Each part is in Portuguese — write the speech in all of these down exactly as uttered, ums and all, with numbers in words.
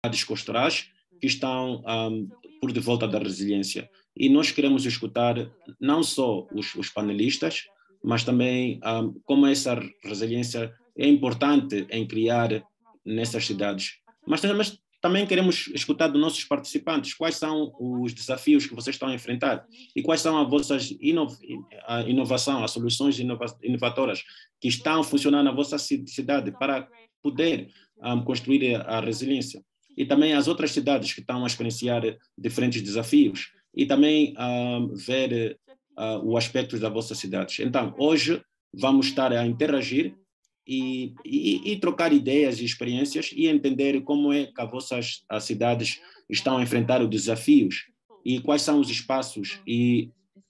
costerais que estão um, por de volta da resiliência. E nós queremos escutar não só os, os panelistas, mas também um, como essa resiliência é importante em criar nessas cidades. Mas, mas também queremos escutar dos nossos participantes quais são os desafios que vocês estão a enfrentar e quais são as vossas inov a inovação, as soluções inova inovadoras que estão a funcionar na vossa cidade para poder um, construir a resiliência. E também as outras cidades que estão a experienciar diferentes desafios e também um, ver uh, o aspecto das vossas cidades. Então, hoje vamos estar a interagir e, e, e trocar ideias e experiências e entender como é que as vossas as cidades estão a enfrentar os desafios e quais são os espaços e...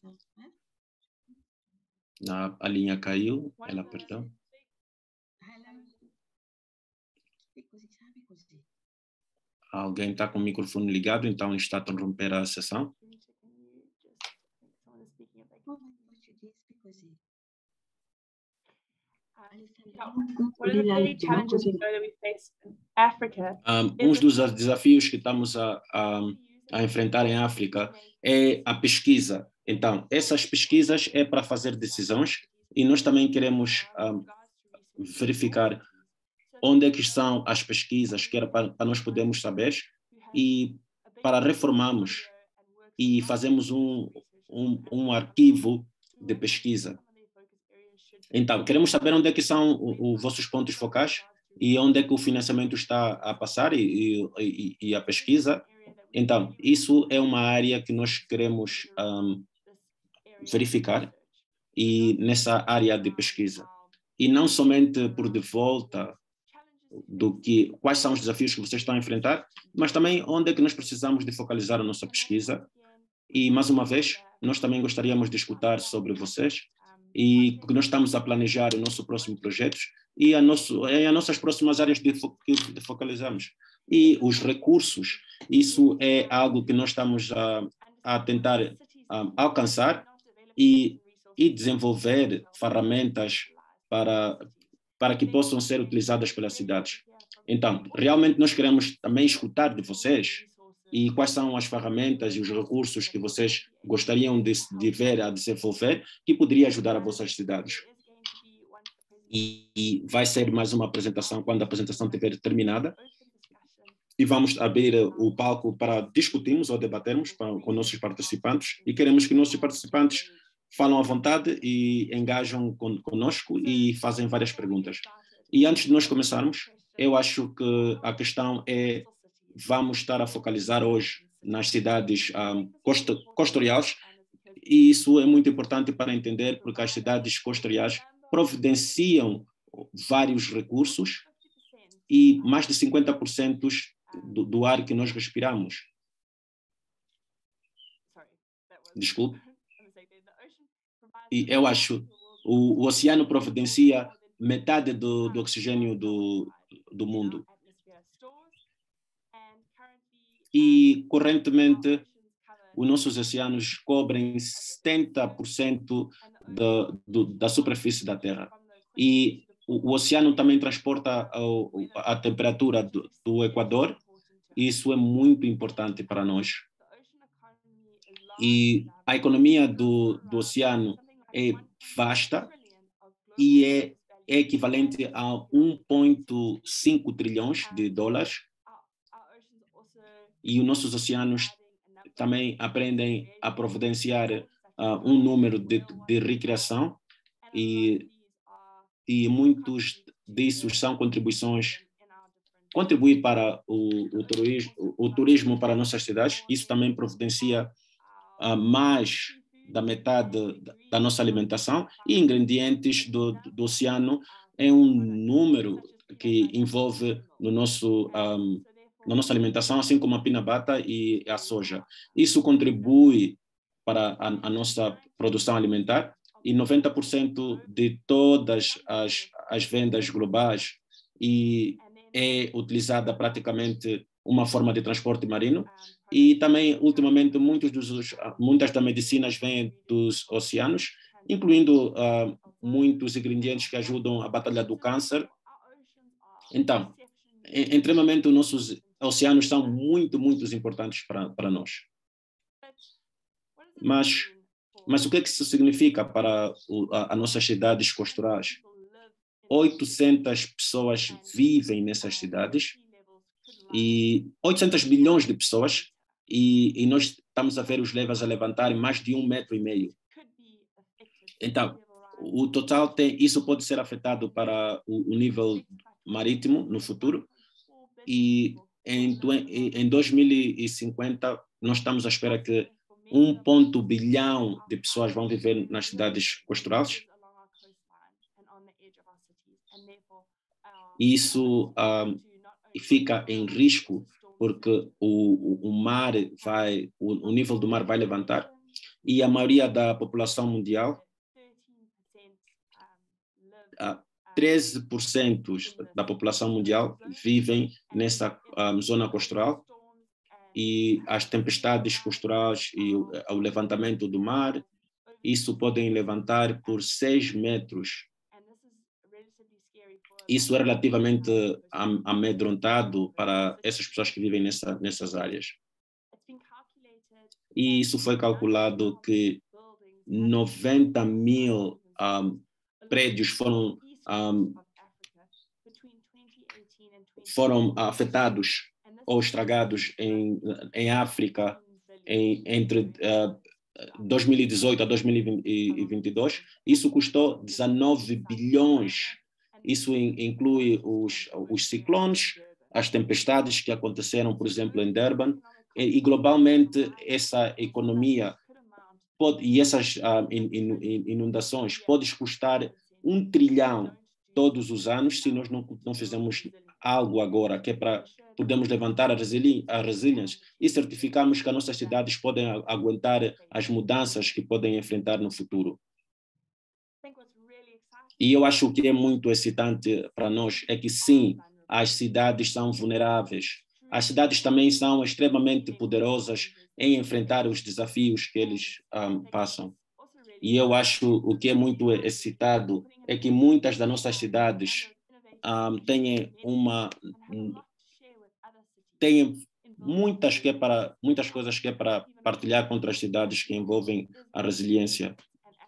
A, a linha caiu, ela perdão. Alguém está com o microfone ligado, então está a interromper a sessão. Um, um dos desafios que estamos a, a, a enfrentar em África é a pesquisa. Então, essas pesquisas é para fazer decisões e nós também queremos um, verificar onde é que estão as pesquisas que era para, para nós podermos saber e para reformarmos e fazermos um, um, um arquivo de pesquisa. Então, queremos saber onde é que são os vossos pontos focais e onde é que o financiamento está a passar e, e, e a pesquisa. Então, isso é uma área que nós queremos um, verificar e nessa área de pesquisa. E não somente por de volta do que, quais são os desafios que vocês estão a enfrentar, mas também onde é que nós precisamos de focalizar a nossa pesquisa. E, mais uma vez, nós também gostaríamos de escutar sobre vocês e porque nós estamos a planejar o nosso próximo projeto e a, nosso, e as nossas próximas áreas de, fo de focalizamos. E os recursos, isso é algo que nós estamos a, a tentar um, alcançar e, e desenvolver ferramentas para, para que possam ser utilizadas pelas cidades. Então, realmente nós queremos também escutar de vocês e quais são as ferramentas e os recursos que vocês gostariam de, de ver a desenvolver que poderia ajudar as vossas cidades. E, e vai ser mais uma apresentação quando a apresentação estiver terminada e vamos abrir o palco para discutirmos ou debatermos para, com nossos participantes e queremos que nossos participantes falam à vontade e engajam con, conosco e fazem várias perguntas. E antes de nós começarmos, eu acho que a questão é, vamos estar a focalizar hoje nas cidades um, costa, costoriais e isso é muito importante para entender porque as cidades costoriais providenciam vários recursos e mais de cinquenta por cento do, do ar que nós respiramos. Desculpe. E eu acho o, o oceano providencia metade do, do oxigênio do, do mundo. E, correntemente, os nossos oceanos cobrem setenta por cento da, do, da superfície da Terra. E o, o oceano também transporta a, a temperatura do, do Equador, e isso é muito importante para nós. E a economia do, do oceano é vasta e é, é equivalente a um vírgula cinco trilhões de dólares. E os nossos oceanos também aprendem a providenciar uh, um número de, de recreação e, e muitos disso são contribuições, contribuir para o, o, turismo, o, o turismo para nossas cidades. Isso também providencia uh, mais da metade da, da nossa alimentação e ingredientes do, do oceano é um número que envolve no nosso um, na nossa alimentação, assim como a pinabata e a soja. Isso contribui para a, a nossa produção alimentar e noventa por cento de todas as, as vendas globais e é utilizada praticamente uma forma de transporte marino e também, ultimamente, muitos dos, muitas das medicinas vêm dos oceanos, incluindo uh, muitos ingredientes que ajudam a batalha do câncer. Então, extremamente os nossos oceanos são muito, muito importantes para, para nós. Mas, mas o que é que isso significa para o, a, as nossas cidades costerais? oitocentas pessoas vivem nessas cidades, e oitocentos milhões de pessoas, e, e nós estamos a ver os levas a levantarem mais de um metro e meio. Então, o total tem, isso pode ser afetado para o, o nível marítimo no futuro, e em, em dois mil e cinquenta nós estamos à espera que um ponto bilhão de pessoas vão viver nas cidades costerais. Isso um, fica em risco porque o, o mar vai, o, o nível do mar vai levantar, e a maioria da população mundial, uh, treze por cento da população mundial vivem nessa um, zona costeral, e as tempestades costerais e o, o levantamento do mar, isso podem levantar por seis metros. Isso é relativamente amedrontado para essas pessoas que vivem nessa, nessas áreas. E isso foi calculado que noventa mil um, prédios foram, um, foram afetados ou estragados em, em África em, entre uh, dois mil e dezoito a dois mil e vinte e dois. Isso custou dezenove bilhões. Isso inclui os, os ciclones, as tempestades que aconteceram, por exemplo, em Durban, e, e globalmente essa economia pode, e essas uh, inundações podem custar um trilhão todos os anos se nós não, não fizermos algo agora, que é para podermos levantar a, resili a resiliência e certificarmos que as nossas cidades podem aguentar as mudanças que podem enfrentar no futuro. E eu acho que é muito excitante para nós é que sim, as cidades são vulneráveis. As cidades também são extremamente poderosas em enfrentar os desafios que eles um, passam. E eu acho o que é muito excitado é que muitas das nossas cidades um, têm uma têm muitas que é para muitas coisas que é para partilhar com outras cidades que envolvem a resiliência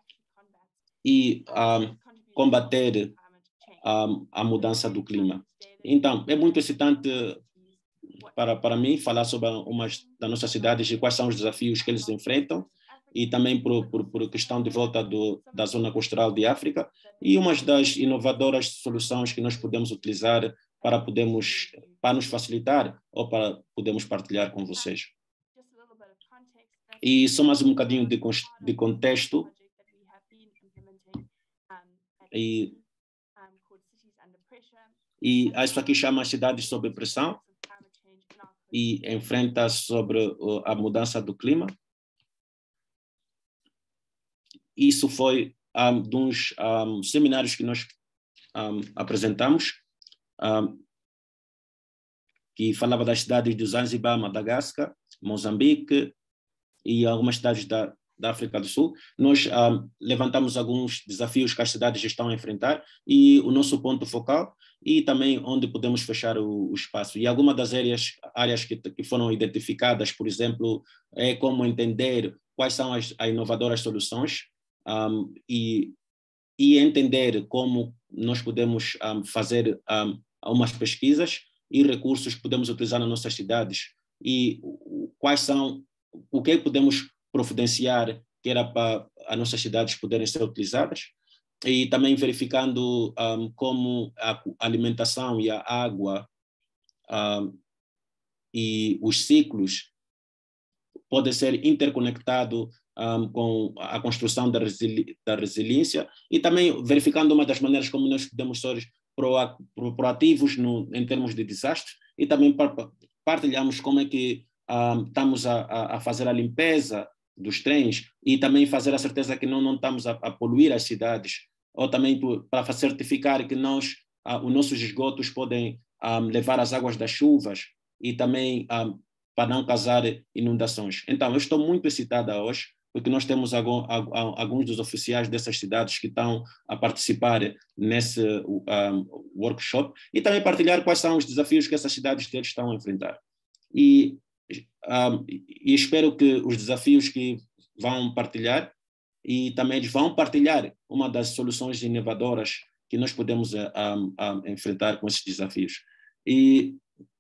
e um, combater um, a mudança do clima. Então, é muito excitante para, para mim falar sobre umas das nossas cidades e quais são os desafios que eles enfrentam, e também por, por, por questão de volta do, da zona costeral de África, e uma das inovadoras soluções que nós podemos utilizar para podermos, para nos facilitar ou para podermos partilhar com vocês. E só mais um bocadinho de, de contexto. E, e isso aqui chama Cidades sob Pressão, e enfrenta sobre a mudança do clima. Isso foi um, de uns um, seminários que nós um, apresentamos, um, que falava das cidades de Zanzibar, Madagascar, Moçambique e algumas cidades da, da África do Sul. Nós um, levantamos alguns desafios que as cidades estão a enfrentar e o nosso ponto focal, e também onde podemos fechar o, o espaço. E algumas das áreas, áreas que, que foram identificadas, por exemplo, é como entender quais são as, as inovadoras soluções um, e, e entender como nós podemos um, fazer um, umas pesquisas e recursos que podemos utilizar nas nossas cidades, e quais são, o que podemos providenciar que era para as nossas cidades poderem ser utilizadas, e também verificando um, como a alimentação e a água um, e os ciclos podem ser interconectados um, com a construção da, resili da resiliência, e também verificando uma das maneiras como nós podemos ser proativos no, em termos de desastre, e também partilhamos como é que um, estamos a, a fazer a limpeza dos trens, e também fazer a certeza que não, não estamos a, a poluir as cidades, ou também para certificar que nós, uh, os nossos esgotos podem um, levar as águas das chuvas, e também um, para não causar inundações. Então, eu estou muito excitada hoje, porque nós temos algum, alguns dos oficiais dessas cidades que estão a participar nesse um, workshop, e também partilhar quais são os desafios que essas cidades deles estão a enfrentar. e, um, e espero que os desafios que vão partilhar, e também eles vão partilhar uma das soluções inovadoras que nós podemos um, um, enfrentar com esses desafios. E,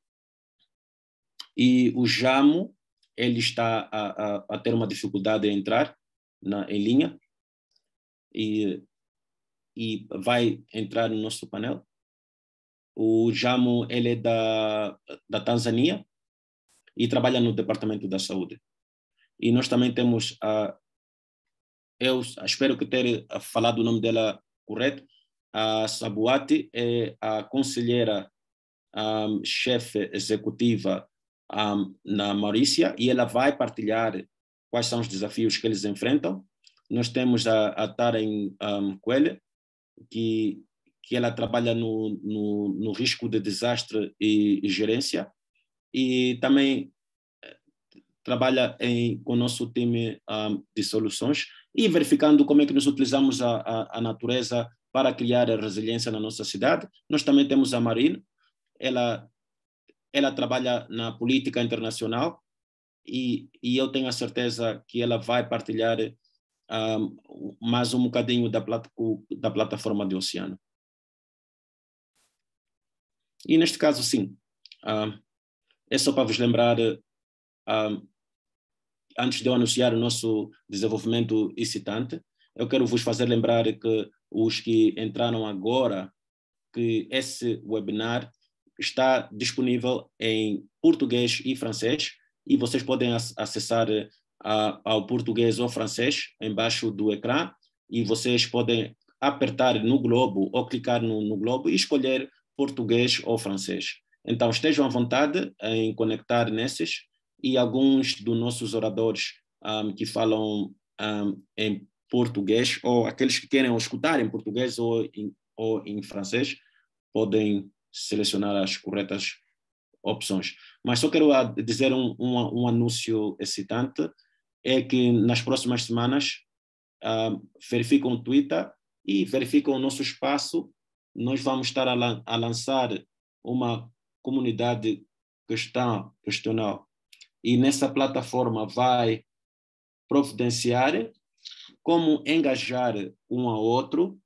e o JAMO, ele está a, a, a ter uma dificuldade em entrar na, em linha, e, e vai entrar no nosso painel. O JAMO, ele é da, da Tanzânia e trabalha no Departamento da Saúde. E nós também temos a, eu espero que ter falado o nome dela correto, a Sabuati é a conselheira um, chefe executiva um, na Maurícia, e ela vai partilhar quais são os desafios que eles enfrentam. Nós temos a, a Taren um, Coelho, que que ela trabalha no, no, no risco de desastre e, e gerência, e também trabalha em, com o nosso time um, de soluções, e verificando como é que nós utilizamos a, a, a natureza para criar a resiliência na nossa cidade. Nós também temos a Marine, ela, ela trabalha na política internacional, e, e eu tenho a certeza que ela vai partilhar um, mais um bocadinho da, plat, da plataforma de oceano. E neste caso, sim, uh, é só para vos lembrar, uh, antes de eu anunciar o nosso desenvolvimento excitante, eu quero vos fazer lembrar que os que entraram agora, que esse webinar está disponível em português e francês, e vocês podem acessar uh, ao português ou francês embaixo do ecrã, e vocês podem apertar no globo ou clicar no, no globo e escolher português ou francês. Então, estejam à vontade em conectar nesses, e alguns dos nossos oradores um, que falam um, em português, ou aqueles que querem escutar em português ou em, ou em francês, podem selecionar as corretas opções. Mas só quero dizer um, um, um anúncio excitante, é que nas próximas semanas um, verificam o Twitter e verificam o nosso espaço. Nós vamos estar a, lan a lançar uma comunidade questão, questional, e nessa plataforma vai providenciar como engajar um ao outro,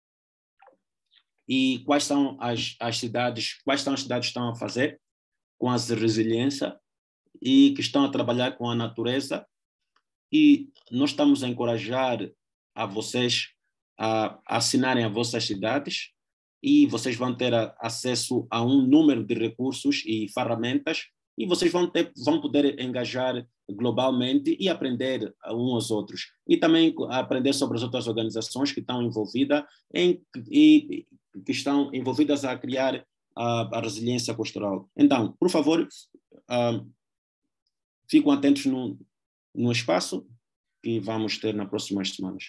e quais são as, as cidades, quais são as cidades que estão a fazer com as resiliência e que estão a trabalhar com a natureza, e nós estamos a encorajar a vocês a, a assinarem as vossas cidades, e vocês vão ter a, acesso a um número de recursos e ferramentas, e vocês vão, ter, vão poder engajar globalmente e aprender uns aos outros. E também aprender sobre as outras organizações que estão envolvidas em, e que estão envolvidas a criar a, a resiliência costeral. Então, por favor, uh, fiquem atentos no, no espaço que vamos ter nas próximas semanas.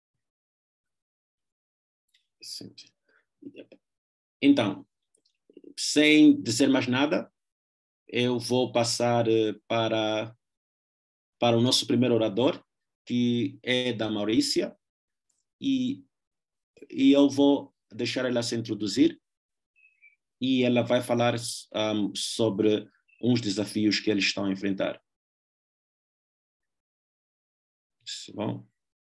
Então, sem dizer mais nada, eu vou passar para, para o nosso primeiro orador, que é da Maurícia, e, e eu vou deixar ela se introduzir, e ela vai falar um, sobre uns desafios que eles estão a enfrentar. Bom.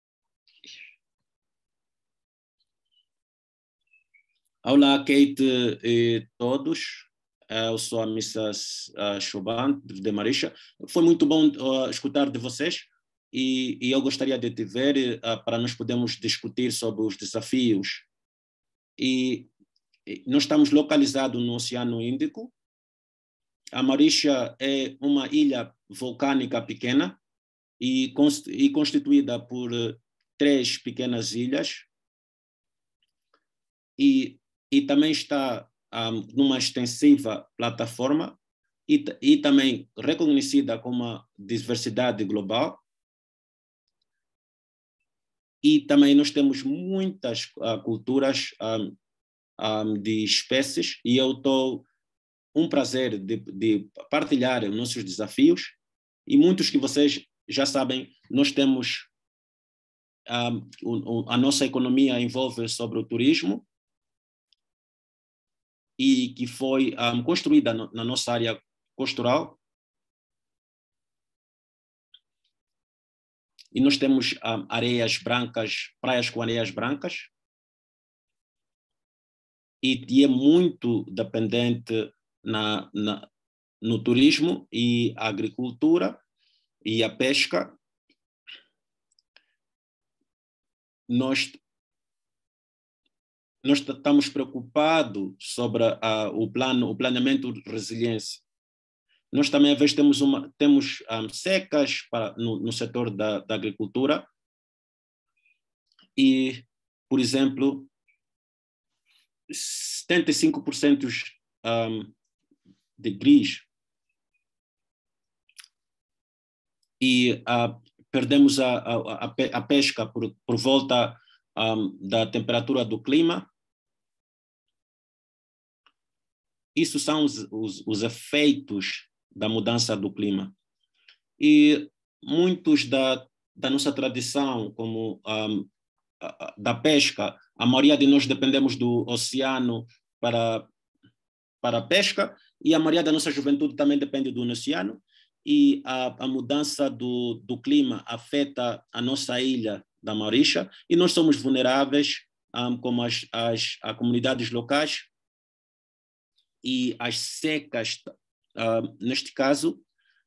Olá, Kate e todos. Eu sou a missus Choban, de Marisha. Foi muito bom uh, escutar de vocês, e, e eu gostaria de te ver uh, para nós podermos discutir sobre os desafios. E, e nós estamos localizados no Oceano Índico. A Marisha é uma ilha vulcânica pequena e, const, e constituída por uh, três pequenas ilhas, e, e também está Um, numa extensiva plataforma, e, e também reconhecida como uma diversidade global. E também nós temos muitas uh, culturas um, um, de espécies, e eu estou um prazer de, de partilhar os nossos desafios, e muitos que vocês já sabem, nós temos um, um, a nossa economia envolve sobre o turismo, e que foi um, construída no, na nossa área costeral, e nós temos um, areias brancas, praias com areias brancas, e, e é muito dependente na, na, no turismo e a agricultura e a pesca. Nós, nós estamos preocupados sobre a, o, plano, o planeamento de resiliência. Nós também, às vezes, temos, uma, temos um, secas para, no, no setor da, da agricultura e, por exemplo, setenta e cinco por cento um, de gris e uh, perdemos a, a, a pesca por, por volta um, da temperatura do clima. Isso são os, os, os efeitos da mudança do clima. E muitos da, da nossa tradição, como um, a, da pesca, a maioria de nós dependemos do oceano para, para a pesca, e a maioria da nossa juventude também depende do oceano, e a, a mudança do, do clima afeta a nossa ilha da Maurícia, e nós somos vulneráveis, um, como as, as, as comunidades locais, e as secas, uh, neste caso,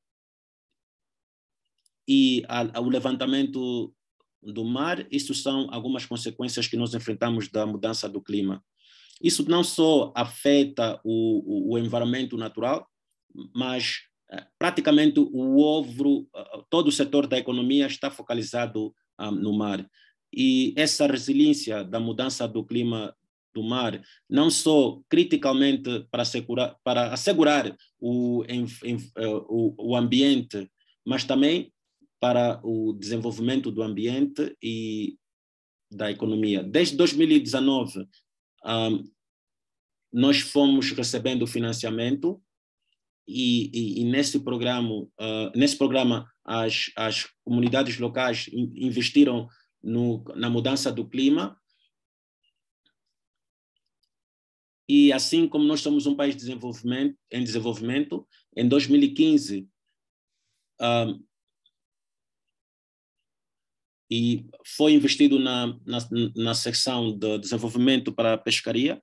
e a, a, o levantamento do mar, isso são algumas consequências que nós enfrentamos da mudança do clima. Isso não só afeta o, o, o environmento natural, mas uh, praticamente o ovo, uh, todo o setor da economia está focalizado um, no mar. E essa resiliência da mudança do clima do mar, não só criticamente para assegurar, para assegurar o, em, em, o, o ambiente, mas também para o desenvolvimento do ambiente e da economia. Desde dois mil e dezenove, um, nós fomos recebendo financiamento e, e, e nesse programa, uh, nesse programa as, as comunidades locais investiram no, na mudança do clima. E assim como nós somos um país de desenvolvimento, em desenvolvimento, em dois mil e quinze, um, e foi investido na, na, na secção de desenvolvimento para a pescaria.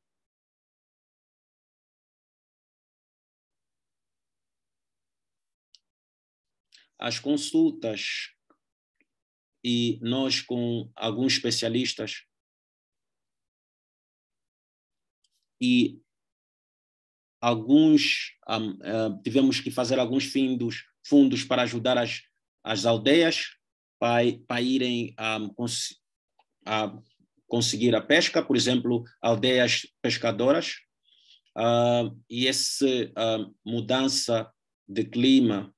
As consultas, e nós com alguns especialistas, e alguns um, uh, tivemos que fazer alguns fundos, fundos para ajudar as, as aldeias para, para irem um, cons a conseguir a pesca, por exemplo, aldeias pescadoras, uh, e essa uh, mudança de clima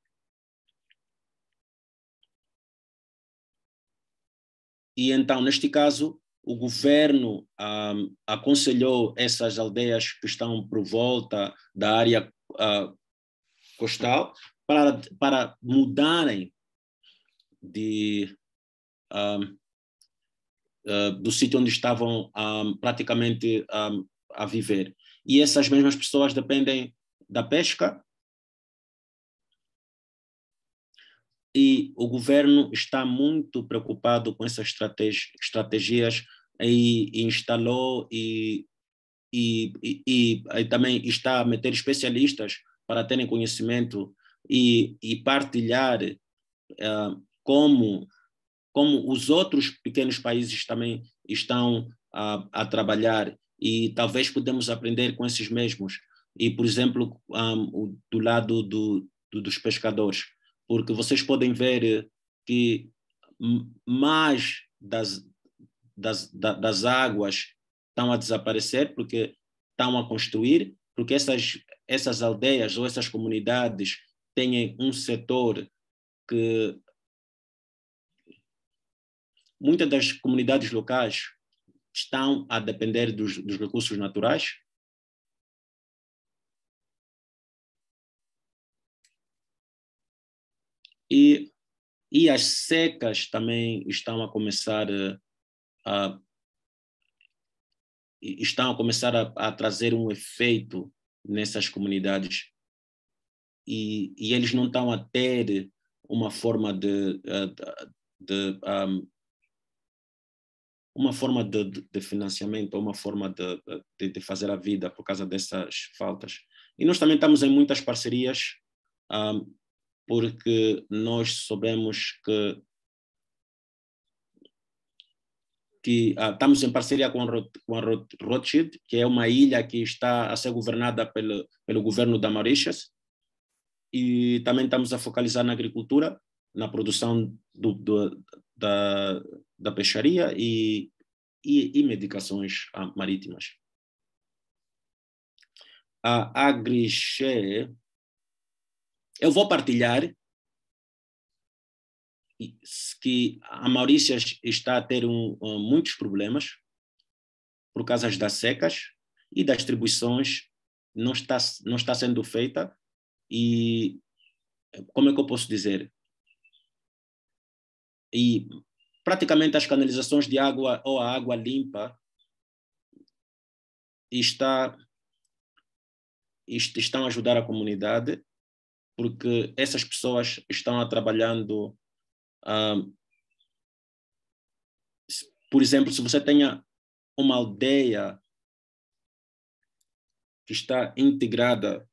e então, neste caso, o governo um, aconselhou essas aldeias que estão por volta da área uh, costal para, para mudarem de, um, uh, do sítio onde estavam um, praticamente um, a viver. E essas mesmas pessoas dependem da pesca, e o governo está muito preocupado com essas estratégias e instalou e, e, e, e também está a meter especialistas para terem conhecimento e, e partilhar uh, como, como os outros pequenos países também estão a, a trabalhar, e talvez podemos aprender com esses mesmos. E, por exemplo, um, do lado do, do, dos pescadores, porque vocês podem ver que mais das, das, das águas estão a desaparecer porque estão a construir, porque essas, essas aldeias ou essas comunidades têm um setor que muitas das comunidades locais estão a depender dos, dos recursos naturais. E, e as secas também estão a começar a, estão a, começar a, a trazer um efeito nessas comunidades. E, e eles não estão a ter uma forma de, de um, uma forma de, de, de financiamento, uma forma de, de, de fazer a vida por causa dessas faltas. E nós também estamos em muitas parcerias, um, porque nós soubemos que, que uh, estamos em parceria com a, com a Rothschild, que é uma ilha que está a ser governada pelo, pelo governo da Mauritius, e também estamos a focalizar na agricultura, na produção do, do, da, da peixaria e, e, e medicações uh, marítimas. A AgriShare, eu vou partilhar que a Mauritius está a ter um, um, muitos problemas por causa das secas e das distribuições não está, não está sendo feita. E como é que eu posso dizer? E praticamente as canalizações de água ou a água limpa está, estão a ajudar a comunidade, porque essas pessoas estão a trabalhando. Um, por exemplo, se você tenha uma aldeia que está integrada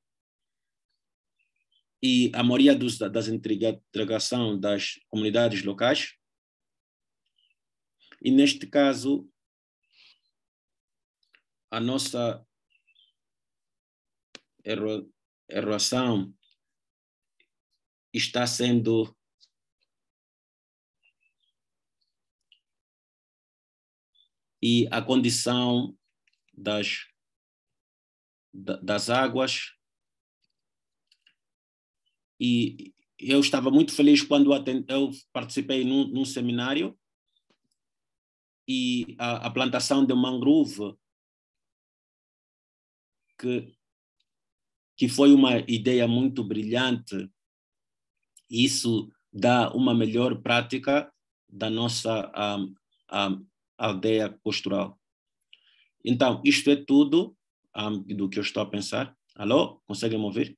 e a maioria dos, das integração das comunidades locais, e neste caso a nossa eroação está sendo e a condição das, das águas. E eu estava muito feliz quando eu participei num, num seminário e a, a plantação de mangrove, que, que foi uma ideia muito brilhante. Isso dá uma melhor prática da nossa um, um, aldeia pastoral. Então, isto é tudo um, do que eu estou a pensar. Alô? Conseguem me ouvir?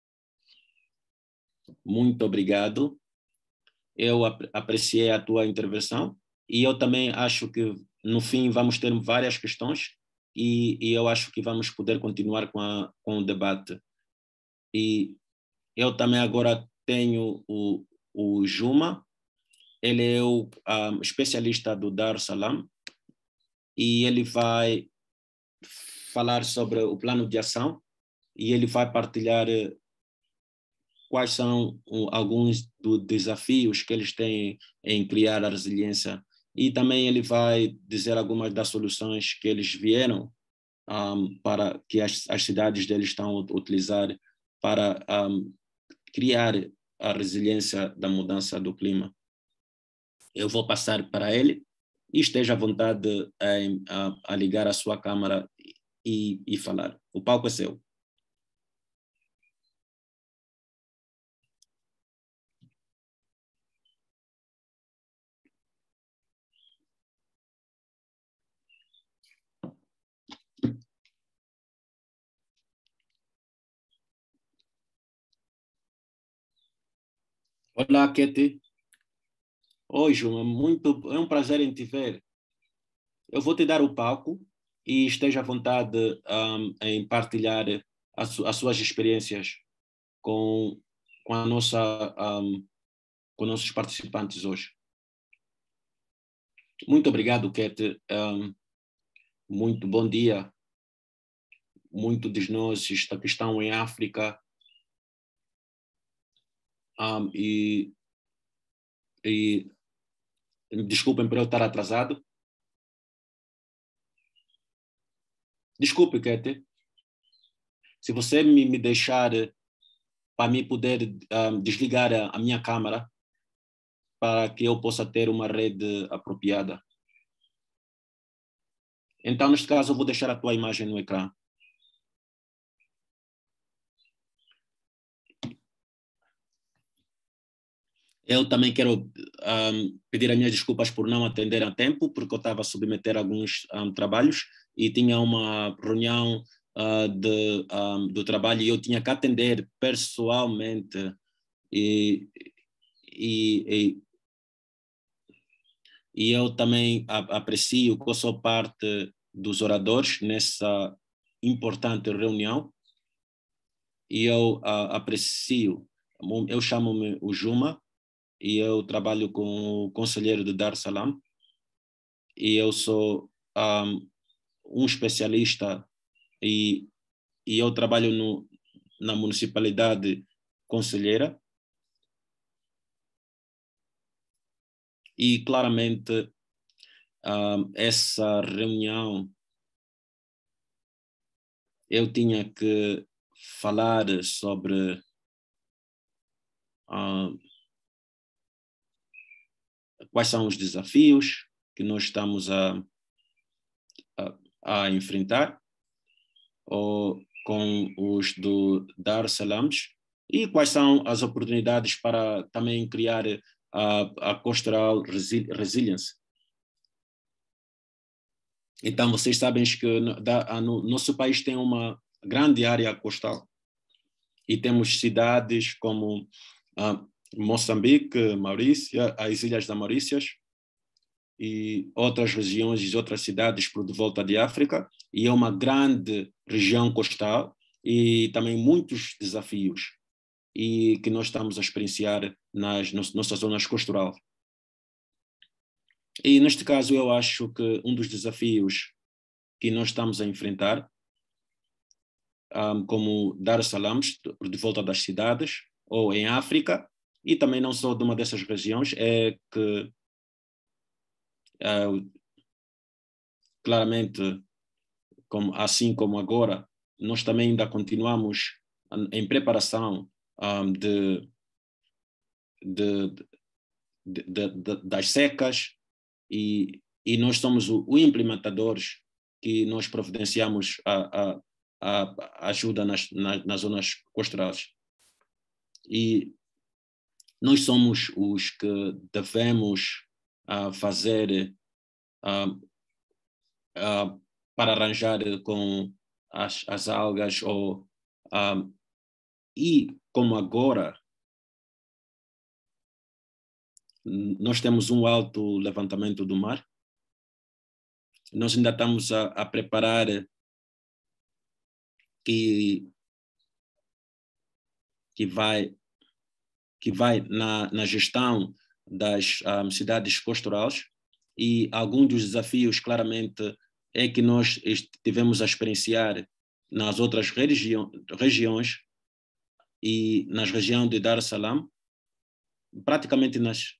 Muito obrigado. Eu ap apreciei a tua intervenção e eu também acho que, no fim, vamos ter várias questões e, e eu acho que vamos poder continuar com, a, com o debate. E eu também agora tenho o, o Juma, ele é o um, especialista do Dar es Salaam e ele vai falar sobre o plano de ação e ele vai partilhar quais são alguns dos desafios que eles têm em criar a resiliência. E também ele vai dizer algumas das soluções que eles vieram um, para que as, as cidades deles estão a utilizar para um, criar a resiliência da mudança do clima. Eu vou passar para ele e esteja à vontade em, a, a ligar a sua câmara e, e falar. O palco é seu. Olá, Ketty. Oi, João, muito, é um prazer em te ver. Eu vou te dar o palco e esteja à vontade um, em partilhar as, as suas experiências com, com, a nossa, um, com nossos participantes hoje. Muito obrigado, Ketty. Um, muito bom dia. Muitos de nós que estão em África um, e, e desculpem por eu estar atrasado. Desculpe, Ketty. Se você me, me deixar para mim poder um, desligar a, a minha câmera para que eu possa ter uma rede apropriada. Então, neste caso, eu vou deixar a tua imagem no ecrã. Eu também quero um, pedir as minhas desculpas por não atender a tempo, porque eu estava a submeter alguns um, trabalhos e tinha uma reunião uh, de, um, do trabalho e eu tinha que atender pessoalmente e, e, e e eu também aprecio que eu sou parte dos oradores nessa importante reunião, e eu uh, aprecio, eu chamo-me o Juma, e eu trabalho com o conselheiro de Dar es Salaam, e eu sou um, um especialista, e, e eu trabalho no, na municipalidade conselheira, e claramente um, essa reunião eu tinha que falar sobre uh, quais são os desafios que nós estamos a, a, a enfrentar, ou com os do Dar es Salaam, e quais são as oportunidades para também criar a, a Coastal Resilience. Então, vocês sabem que no, da, no nosso país tem uma grande área costal, e temos cidades como uh, Moçambique, Maurícia, as Ilhas da Maurícias, e outras regiões e outras cidades por de volta de África, e é uma grande região costal, e também muitos desafios, e que nós estamos a experienciar nas nossas zonas costerais. E neste caso eu acho que um dos desafios que nós estamos a enfrentar, um, como Dar es Salaam, de volta das cidades, ou em África, e também não só de uma dessas regiões, é que uh, claramente, como, assim como agora, nós também ainda continuamos em preparação um, de, de, de, de, de, das secas, e, e nós somos os implementadores que nós providenciamos a, a, a ajuda nas, nas, nas zonas costerais. E nós somos os que devemos uh, fazer uh, uh, para arranjar com as, as algas, ou, uh, e como agora nós temos um alto levantamento do mar, nós ainda estamos a, a preparar que, que vai, que vai na, na gestão das um, cidades costerais, e alguns dos desafios claramente é que nós tivemos a experienciar nas outras região, regiões, e nas regiões de Dar es Salaam, praticamente nas...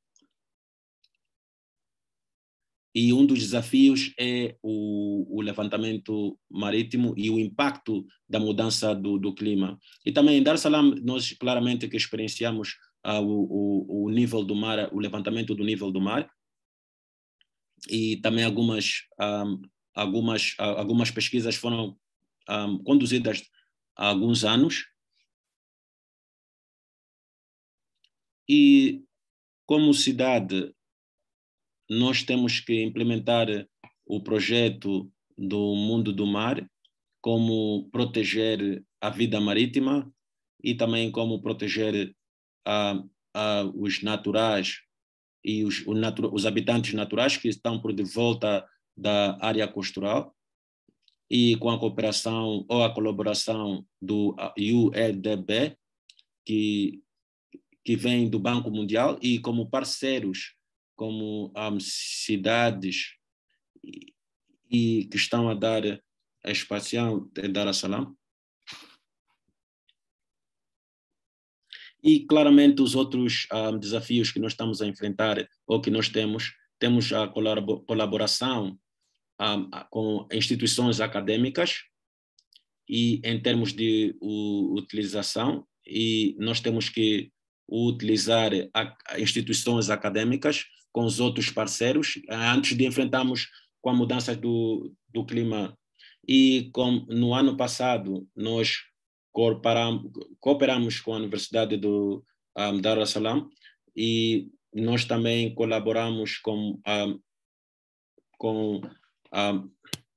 E um dos desafios é o, o levantamento marítimo e o impacto da mudança do, do clima. E também em Dar es Salaam nós claramente que experienciamos uh, o, o, o nível do mar, o levantamento do nível do mar, e também algumas, um, algumas, uh, algumas pesquisas foram um, conduzidas há alguns anos, e como cidade nós temos que implementar o projeto do Mundo do Mar, como proteger a vida marítima, e também como proteger uh, uh, os naturais e os, os habitantes naturais que estão por de volta da área costeral, e com a cooperação ou a colaboração do U E D B, que, que vem do Banco Mundial, e como parceiros, como um, cidades e, e que estão a dar a expansão de Dar es Salaam. E claramente os outros um, desafios que nós estamos a enfrentar, ou que nós temos, temos a colaboração um, com instituições acadêmicas, e em termos de uh, utilização, e nós temos que utilizar a, a instituições acadêmicas com os outros parceiros, antes de enfrentarmos com a mudança do, do clima. E com, no ano passado, nós cooperamos, cooperamos com a Universidade do um, Dar es Salaam, e nós também colaboramos com, um, com um,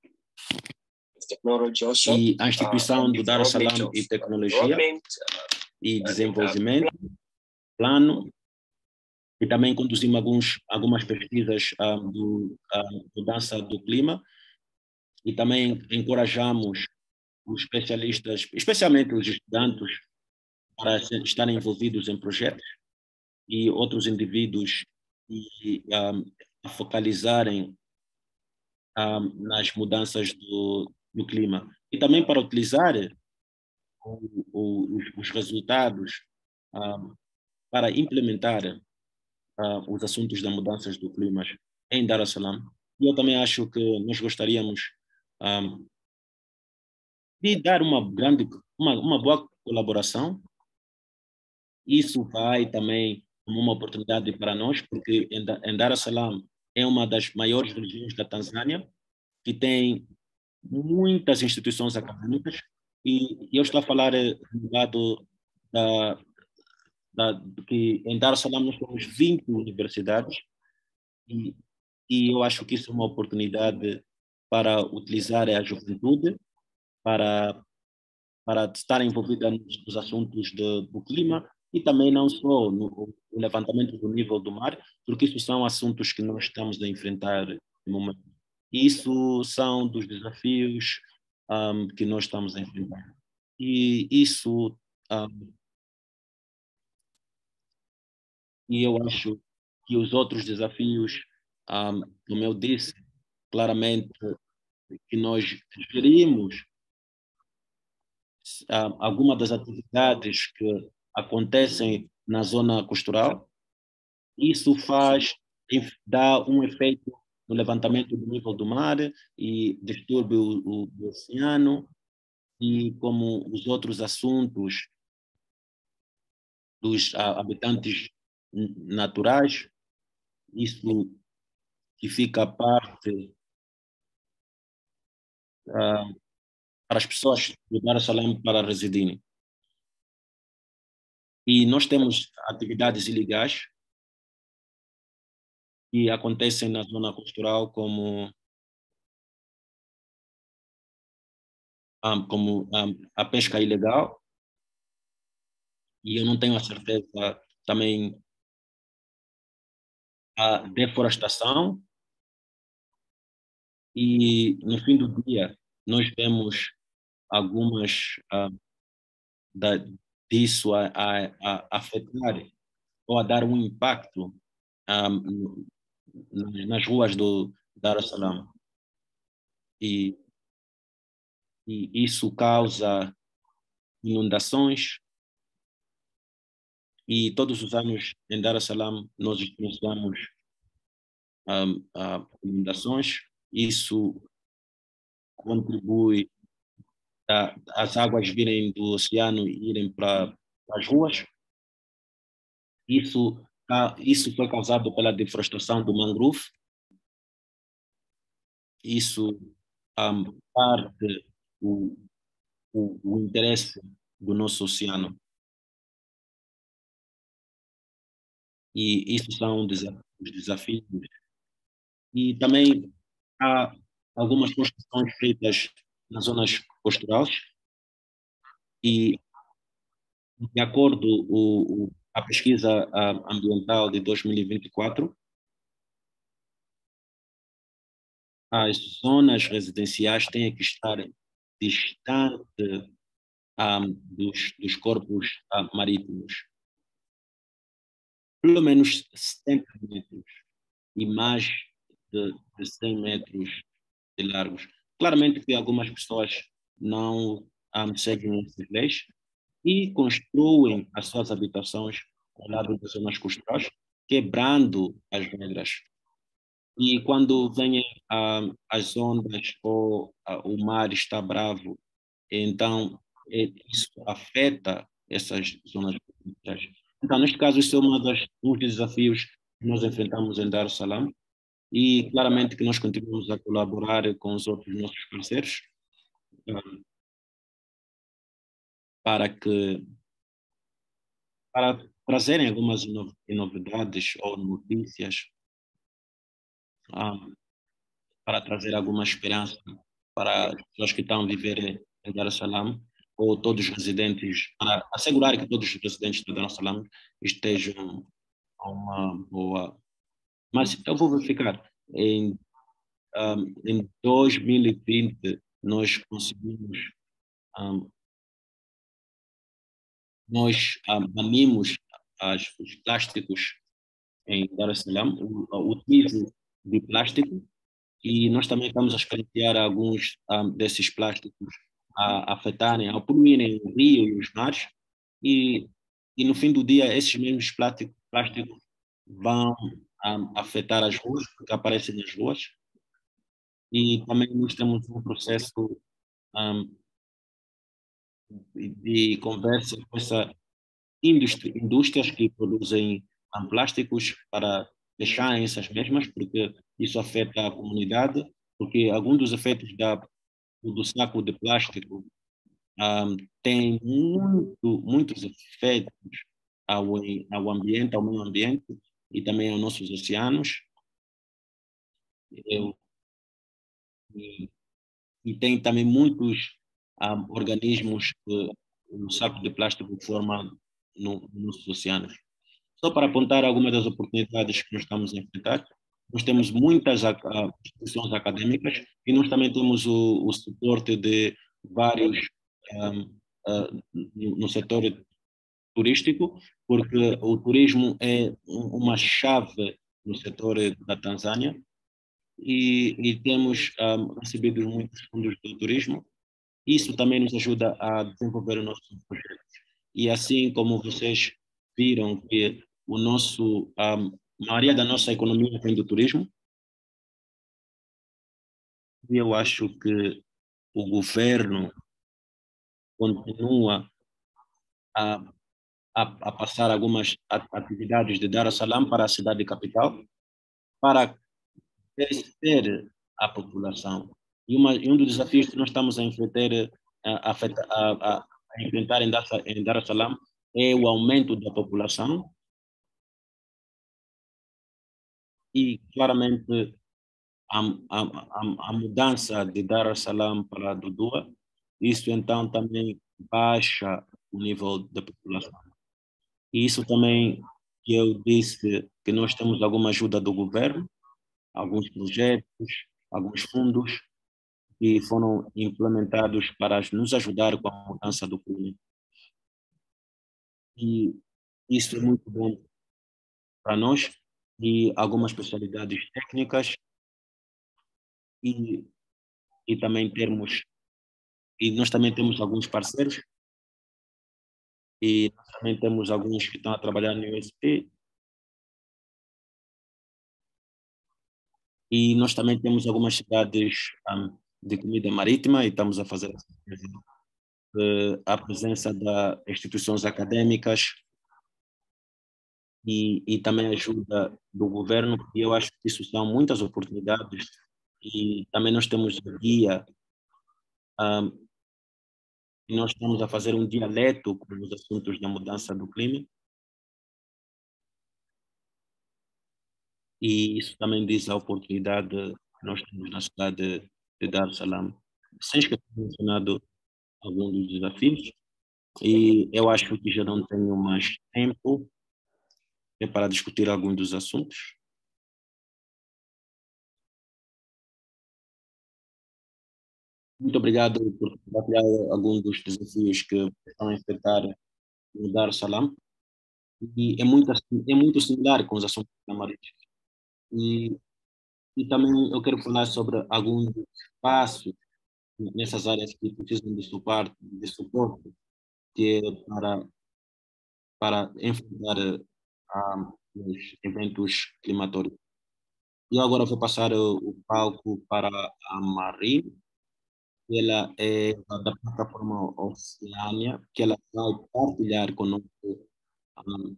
e a instituição do Dar es Salaam e Tecnologia e Desenvolvimento, Plano E também conduzimos alguns, algumas pesquisas um, do um, mudança do clima e também encorajamos os especialistas, especialmente os estudantes, para estarem envolvidos em projetos e outros indivíduos e um, a focalizarem um, nas mudanças do, do clima. E também para utilizar o, o, os, os resultados um, para implementar uh, os assuntos das mudanças do clima em Dar es Salaam. E eu também acho que nós gostaríamos um, de dar uma grande, uma, uma boa colaboração. Isso vai também como uma oportunidade para nós, porque em Dar es Salaam é uma das maiores regiões da Tanzânia, que tem muitas instituições acadêmicas, e eu estou a falar eh, do lado da, da, que em Dar es Salaam nós temos vinte universidades, e, e eu acho que isso é uma oportunidade para utilizar a juventude, para para estar envolvida nos, nos assuntos de, do clima e também não só no, no levantamento do nível do mar, porque isso são assuntos que nós estamos a enfrentar no momento. Isso são dos desafios um, que nós estamos a enfrentar. E isso, um, e eu acho que os outros desafios, um, como eu disse, claramente que nós gerimos uh, algumas das atividades que acontecem na zona costeral. Isso faz, dá um efeito no levantamento do nível do mar e disturbe o, o, o oceano, e como os outros assuntos dos uh, habitantes naturais, isso que fica parte uh, para as pessoas de Dar es Salaam para residirem. E nós temos atividades ilegais que acontecem na zona costeral, como, um, como um, a pesca ilegal, e eu não tenho a certeza também a deforestação, e no fim do dia nós vemos algumas uh, da, disso a, a, a afetar ou a dar um impacto um, nas ruas do Dar es Salaam. E, e isso causa inundações, e todos os anos em Dar es Salaam nós experienciamos um, uh, inundações. Isso contribui a, as águas virem do oceano e irem para as ruas. Isso, uh, isso foi causado pela deforestação do mangrove. Isso um, parte o, o, o interesse do nosso oceano. E isso são os desafios. E também há algumas construções feitas nas zonas costerais, e, de acordo com a pesquisa ambiental de dois mil e vinte e quatro, as zonas residenciais têm que estar distantes um, dos, dos corpos um, marítimos, pelo menos setenta metros e mais de, de cem metros de largos. Claramente que algumas pessoas não um, seguem essas leis e construem as suas habitações ao lado das zonas costerais, quebrando as regras. E quando vêm uh, as ondas ou uh, o mar está bravo, então é, isso afeta essas zonas costerais. Então, neste caso, isso é uma das, um dos desafios que nós enfrentamos em Dar es Salaam, e claramente que nós continuamos a colaborar com os outros nossos parceiros uh, para que para trazerem algumas novidades ou notícias, um, para trazer alguma esperança para as pessoas que estão a viver em Dar es Salaam, ou todos os residentes, para assegurar que todos os residentes de Dar es Salaam estejam uma boa. Mas eu vou verificar. Em, um, em dois mil e vinte, nós conseguimos, um, nós um, banimos as, os plásticos em Dar es Salaam, o, o uso de plástico, e nós também estamos a experienciar alguns um, desses plásticos a, a afetarem, a poluírem o rio e os mares, e, e no fim do dia esses mesmos plásticos, plásticos vão um, afetar as ruas, porque aparecem nas ruas, e também nós temos um processo um, de, de conversa com essa indústria, indústrias que produzem um, plásticos para deixarem essas mesmas, porque isso afeta a comunidade, porque alguns dos efeitos da, do saco de plástico um, tem muito, muitos efeitos ao, ao ambiente, ao meio ambiente e também aos nossos oceanos. Eu, e, e tem também muitos um, organismos que o saco de plástico forma no, nos nossos oceanos. Só para apontar algumas das oportunidades que nós estamos a enfrentar, nós temos muitas a, a, instituições acadêmicas e nós também temos o, o suporte de vários um, uh, no, no setor turístico, porque o turismo é uma chave no setor da Tanzânia e, e temos um, recebido muitos fundos do turismo. Isso também nos ajuda a desenvolver o nosso projeto. E assim como vocês viram que o nosso, a maioria da nossa economia vem do turismo, eu acho que o governo continua a, a, a passar algumas atividades de Dar es Salaam para a cidade capital, para crescer a população. E, uma, e um dos desafios que nós estamos a enfrentar, a, a, a, a enfrentar em Dar, em Dar es Salaam é o aumento da população e, claramente, a, a, a, a mudança de Dar es Salaam para Dodua, isso então também baixa o nível da população. E isso também que eu disse que nós temos alguma ajuda do governo, alguns projetos, alguns fundos que foram implementados para nos ajudar com a mudança do clima. E isso é muito bom para nós e algumas especialidades técnicas e, e também termos e nós também temos alguns parceiros e nós também temos alguns que estão a trabalhar no U S P e nós também temos algumas cidades um, de comida marítima e estamos a fazer uh, a presença das instituições acadêmicas e, e também a ajuda do governo, e eu acho que isso são muitas oportunidades e também nós temos o guia um, e nós estamos a fazer um dialeto com os assuntos da mudança do clima e isso também diz a oportunidade que nós temos na cidade de Dar es Salaam. Sem esquecer de mencionado alguns dos desafios e eu acho que já não tenho mais tempo para discutir alguns dos assuntos. Muito obrigado por compartilhar alguns dos desafios que estão a enfrentar no Dar es Salaam. E é muito, assim- é muito similar com os assuntos amarelos. E, e também eu quero falar sobre alguns passos nessas áreas que precisam de suporte, de suporte que é para, para enfrentar ah, os eventos climatóricos. E agora vou passar o, o palco para a Marie, que ela é da plataforma Oceania, que ela vai partilhar conosco ah,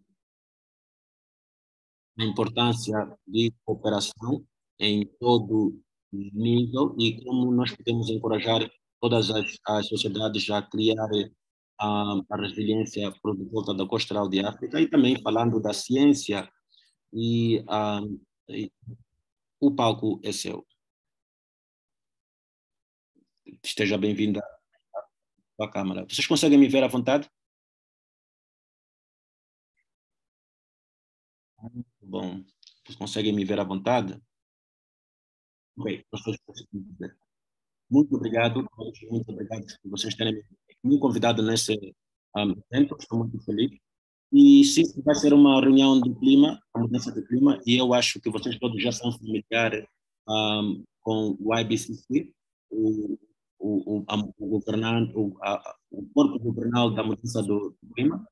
a importância de cooperação em todo nível e como nós podemos encorajar todas as, as sociedades a criar a, a resiliência por volta da costa austral de África e também falando da ciência e, ah, e o palco é seu. Esteja bem-vinda à Câmara. Vocês conseguem me ver à vontade? Bom, vocês conseguem me ver à vontade? Ok, vocês conseguem me ver. Muito obrigado, todos, muito obrigado por vocês terem me convidado nesse um, evento, estou muito feliz. E sim, vai ser uma reunião do clima, a mudança do clima, e eu acho que vocês todos já são familiares um, com o I B C C, o, o, o, a, o, governante, o, a, o corpo governal da mudança do, do clima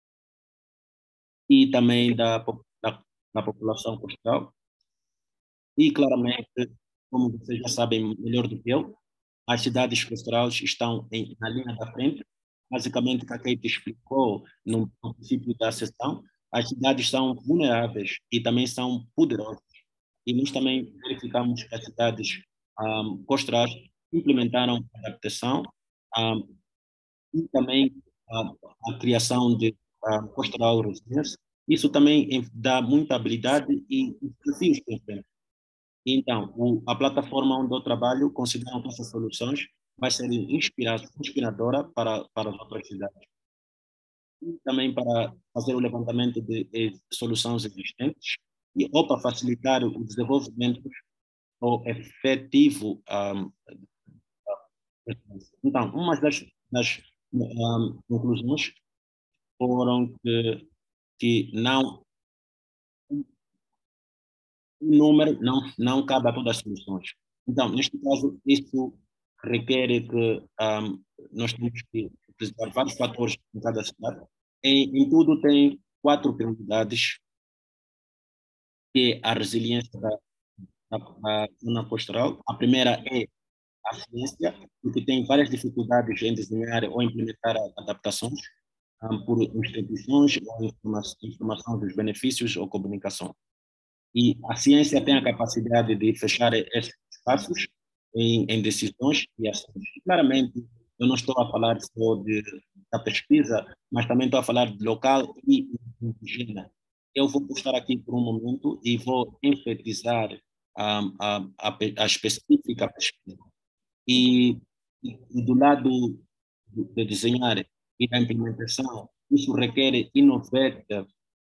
e também da, po- da, da população coastal. E claramente, como vocês já sabem melhor do que eu, as cidades costerais estão em, na linha da frente. Basicamente, o que a Kate explicou no, no princípio da sessão, as cidades são vulneráveis e também são poderosas. E nós também verificamos que as cidades um, costerais implementaram adaptação um, e também a, a criação de um, coastal resilience. Isso também em- dá muita habilidade e desafios que enfrentam. Então, o, a plataforma onde eu trabalho considera que essas soluções vai ser inspira, inspiradora para, para as outras cidades. E também para fazer o levantamento de, de soluções existentes e ou para facilitar o desenvolvimento ou efetivo. Um, então, uma das, das um, conclusões foram que, que não, o número não, não cabe a todas as soluções. Então, neste caso, isso requer que um, nós temos que utilizar vários fatores em cada cidade. Em, em tudo tem quatro prioridades, que é a resiliência da, da, da zona costeral. A primeira é a ciência, porque tem várias dificuldades em desenhar ou implementar adaptações um, por instituições ou informação, informação dos benefícios ou comunicação. E a ciência tem a capacidade de fechar esses espaços em, em decisões e ações. E, claramente, eu não estou a falar só de, da pesquisa, mas também estou a falar de local e indígena. Eu vou postar aqui por um momento e vou enfatizar a, a, a, a específica pesquisa. E, e, e do lado de desenhar e da implementação, isso requer innovative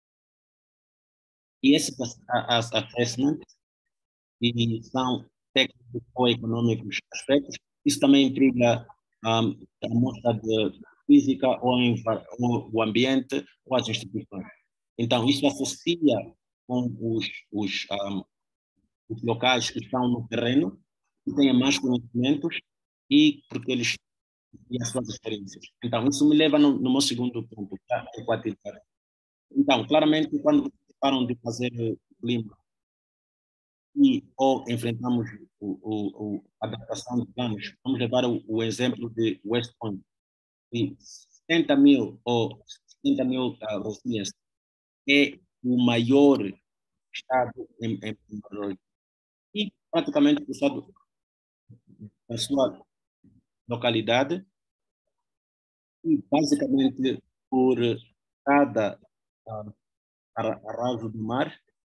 e esses assessments e são técnicos ou econômicos aspectos. Isso também intriga um, a mostra de física ou, em, ou o ambiente ou as instituições. Então, isso associa com os, os, um, os locais que estão no terreno, que têm mais conhecimentos e porque eles e as suas experiências. Então, isso me leva no, no meu segundo ponto, que é a equatividade. Então, claramente, quando param de fazer o clima e ou enfrentamos o, o, o, a adaptação de planos, vamos levar o, o exemplo de West Point, e setenta mil ou setenta mil uh, residências é o maior estado em, em e praticamente o estado da sua localidade e basicamente por cada uh, arraso do mar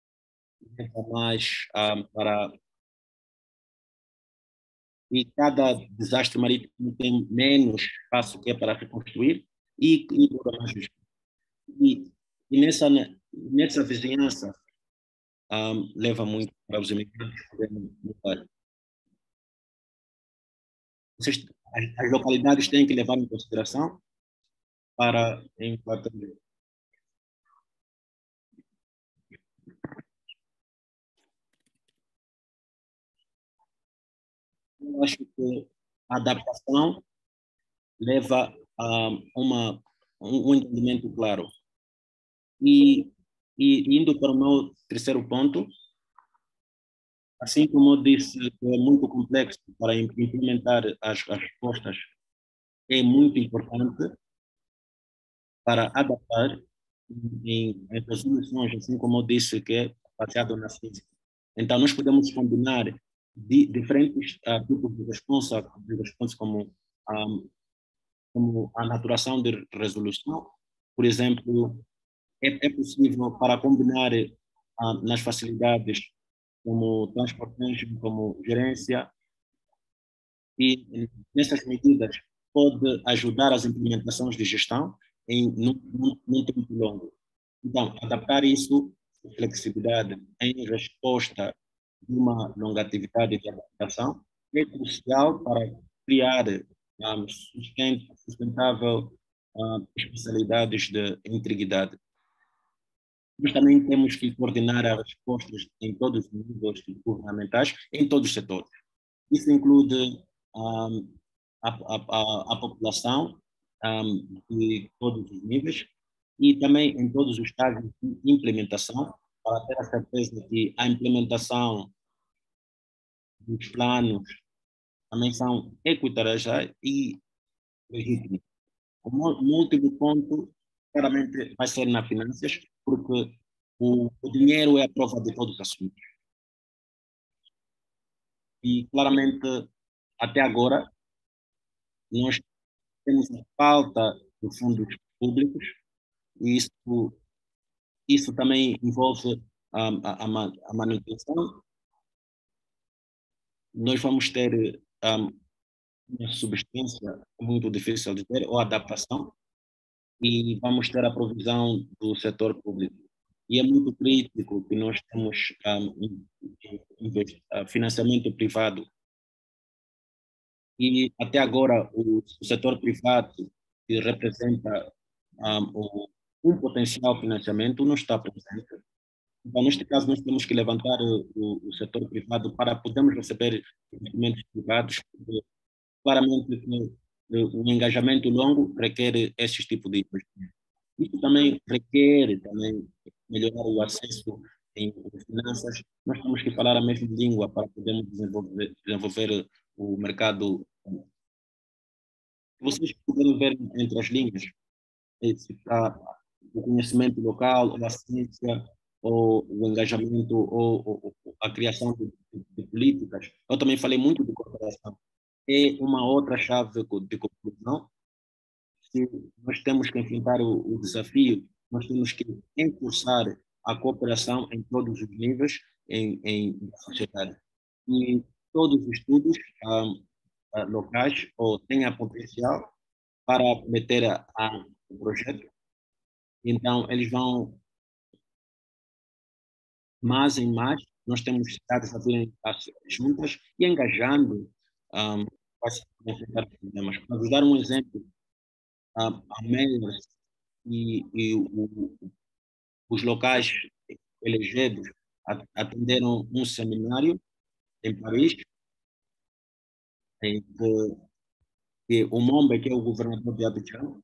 mais uh, para e cada desastre marítimo tem menos espaço que é para reconstruir e, e, e, e nessa, nessa vizinhança um, leva muito para os imigrantes poderem mudar. Vocês, as, as localidades têm que levar em consideração para enquanto eu acho que a adaptação leva a uma, um, um entendimento claro. E, e indo para o meu terceiro ponto, assim como eu disse, que é muito complexo para implementar as, as respostas, é muito importante para adaptar em, em resoluções, assim como eu disse, que é baseado na ciência. Então, nós podemos combinar di, diferentes uh, tipos de resposta, de resposta como, um, como a naturação de resolução. Por exemplo, é, é possível para combinar uh, nas facilidades como transportation, como gerência, e nessas medidas pode ajudar as implementações de gestão em num, num, num tempo longo. Então, adaptar isso flexibilidade em resposta de uma longevidade de adaptação é crucial para criar um, sustentável um, especialidades de integridade. Nós também temos que coordenar as respostas em todos os níveis governamentais, em todos os setores. Isso inclui um, a, a, a, a população um, de todos os níveis e também em todos os estágios de implementação, para ter a certeza que a implementação dos planos também são equitárias e legítimas. O último ponto, claramente, vai ser nas finanças, porque o, o dinheiro é a prova de todos os assuntos. E, claramente, até agora, nós temos a falta de fundos públicos, e isso, isso também envolve um, a, a, a manutenção. Nós vamos ter um, uma substância muito difícil de ter, ou adaptação, e vamos ter a provisão do setor público. E é muito crítico que nós temos um, financiamento privado. E até agora o, o setor privado, que representa um, um potencial financiamento, não está presente. Então, neste caso, nós temos que levantar o, o, o setor privado para podermos receber investimentos privados, porque claramente o engajamento longo requer esse tipo de investimento. Isso também requer também melhorar o acesso em finanças. Nós temos que falar a mesma língua para podermos desenvolver, desenvolver o mercado. Vocês poderem ver entre as linhas esse, a, o conhecimento local, ou a ciência, ou o engajamento, ou, ou, ou a criação de, de, de políticas. Eu também falei muito de cooperação. É uma outra chave de conclusão. Se nós temos que enfrentar o, o desafio, nós temos que impulsar a cooperação em todos os níveis em, em sociedade. E todos os estudos um, locais ou têm a potencial para meter a, a, o projeto. Então, eles vão mais em mais, nós temos cidades a virem juntas e engajando um, para se enfrentar problemas. Para vos dar um exemplo, a, a Meias e, e o, os locais elegidos atenderam um seminário em Paris, em que, que o Mombe, que é o governador de Abidjan,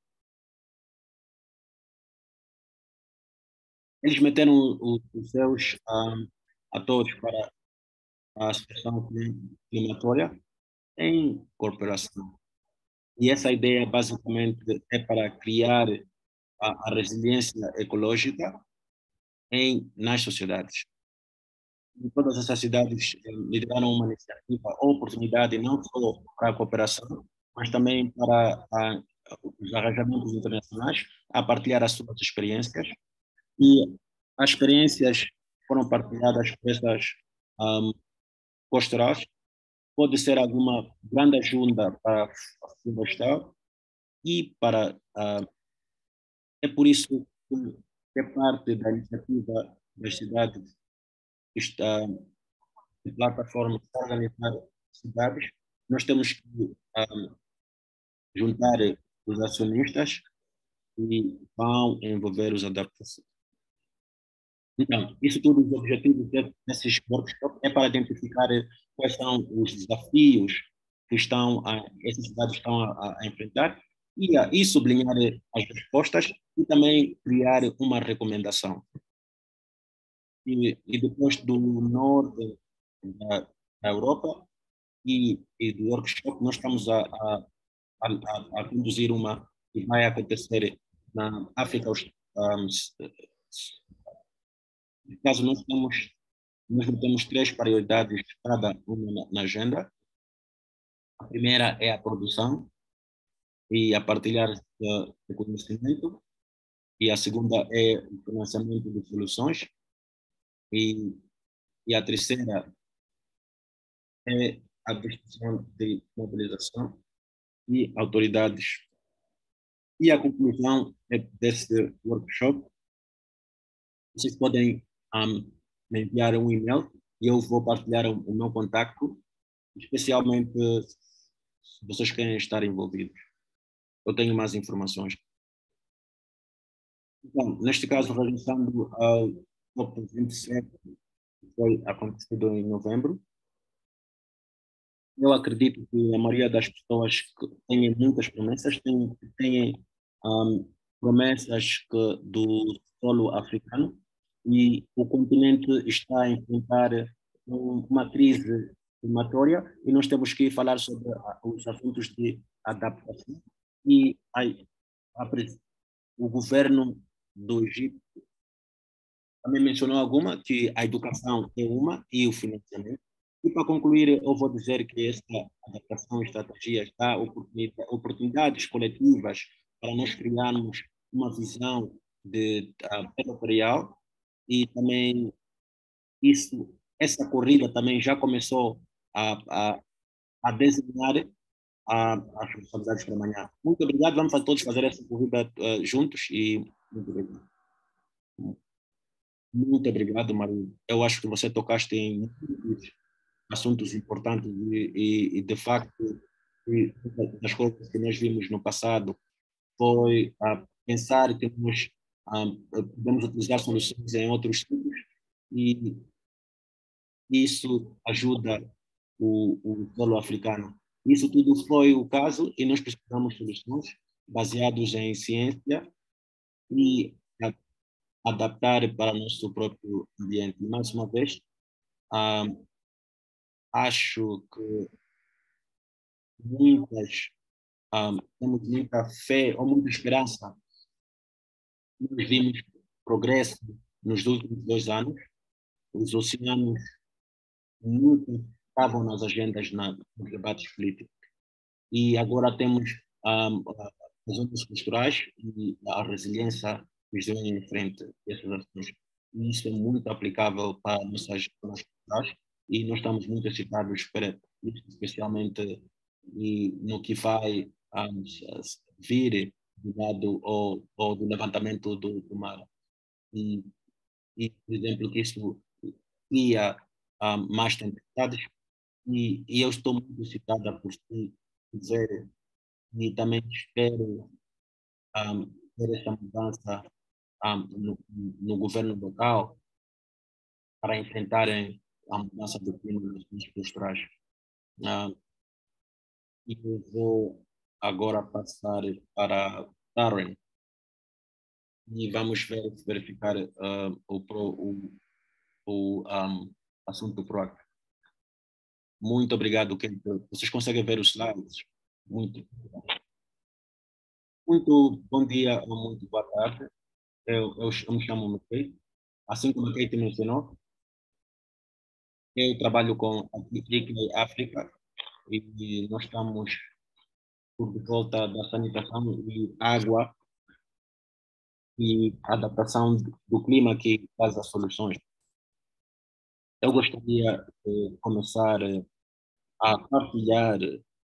eles meteram os, os seus um, atores para a situação climatória em corporação. E essa ideia, basicamente, é para criar a, a resiliência ecológica em, nas sociedades. E todas essas cidades eh, lideraram uma iniciativa, oportunidade não só para a cooperação, mas também para a, os arranjamentos internacionais, a partilhar as suas experiências. E as experiências foram partilhadas por essas um, posturais. Pode ser alguma grande ajuda para a florestal e para. Uh, é por isso que é parte da iniciativa das cidades que está de plataforma para organizar cidades. Nós temos que um, juntar os acionistas e vão envolver os adaptações. Então, isso tudo, os objetivos desses workshops é para identificar quais são os desafios que estão a, essas cidades estão a, a enfrentar e, a, e sublinhar as respostas e também criar uma recomendação. E, e depois do norte da, da Europa e, e do workshop, nós estamos a, a, a, a conduzir uma que vai acontecer na África. Um, no caso, nós temos, nós temos três prioridades cada uma na, na agenda. A primeira é a produção e a partilhar de, de conhecimento. E a segunda é o financiamento de soluções. E, e a terceira é a destruição de mobilização e autoridades. E a conclusão é desse workshop vocês podem um, me enviar um e-mail e eu vou partilhar o, o meu contacto, especialmente se vocês querem estar envolvidos. Eu tenho mais informações. Então, neste caso, regressando ao COP vinte e sete, que foi acontecido em novembro, eu acredito que a maioria das pessoas que têm muitas promessas têm, têm um, promessas que, do solo africano, e o continente está a enfrentar um- uma crise climatória e nós temos que falar sobre a- os assuntos de adaptação. E ai, a pres- o governo do Egito também mencionou alguma, que a educação é uma e o financiamento. E para concluir, eu vou dizer que esta adaptação e estratégia dá oportunidade, oportunidades coletivas para nós criarmos uma visão de, uh, territorial, e também isso, essa corrida também já começou a, a, a desenhar a, as responsabilidades para amanhã. Muito obrigado, vamos a todos fazer essa corrida uh, juntos e muito obrigado. Muito obrigado, Maria. Eu acho que você tocaste em muitos assuntos importantes e, e, e de facto, e das coisas que nós vimos no passado foi a pensar que nós ah, podemos utilizar soluções em outros sítios, e isso ajuda o, o solo africano. Isso tudo foi o caso e nós precisamos de soluções baseadas em ciência e a- adaptar para o nosso próprio ambiente. Mais uma vez, ah, acho que muitas, ah, temos muita fé ou muita esperança. Nós vimos progresso nos últimos dois anos. Os oceanos nunca estavam nas agendas, na, nos debates políticos. E agora temos ah, as ondas culturais e a resiliência que nos vem em frente a essas ações. E isso é muito aplicável para nossas zonas culturais e nós estamos muito excitados para isso, especialmente e no que vai um, vir do lado ou, ou do levantamento do, do mar. E, e, por exemplo, que isso cria um, mais tempestades, e, e eu estou muito excitada por si ver, e também espero um, ver esta mudança um, no, no governo local para enfrentarem a mudança do clima nos países pastorais. Um, e eu vou agora passar para Darren e vamos ver, verificar uh, o, pro, o, o um, assunto PROAC. Muito obrigado, Kate. Vocês conseguem ver os slides? Muito, muito bom dia ou muito boa tarde. Eu, eu, eu me chamo Kate. Assim como a Kate mencionou, eu trabalho com a Trickle África e nós estamos por volta da sanitação e água e adaptação do clima que faz as soluções. Eu gostaria de começar a partilhar,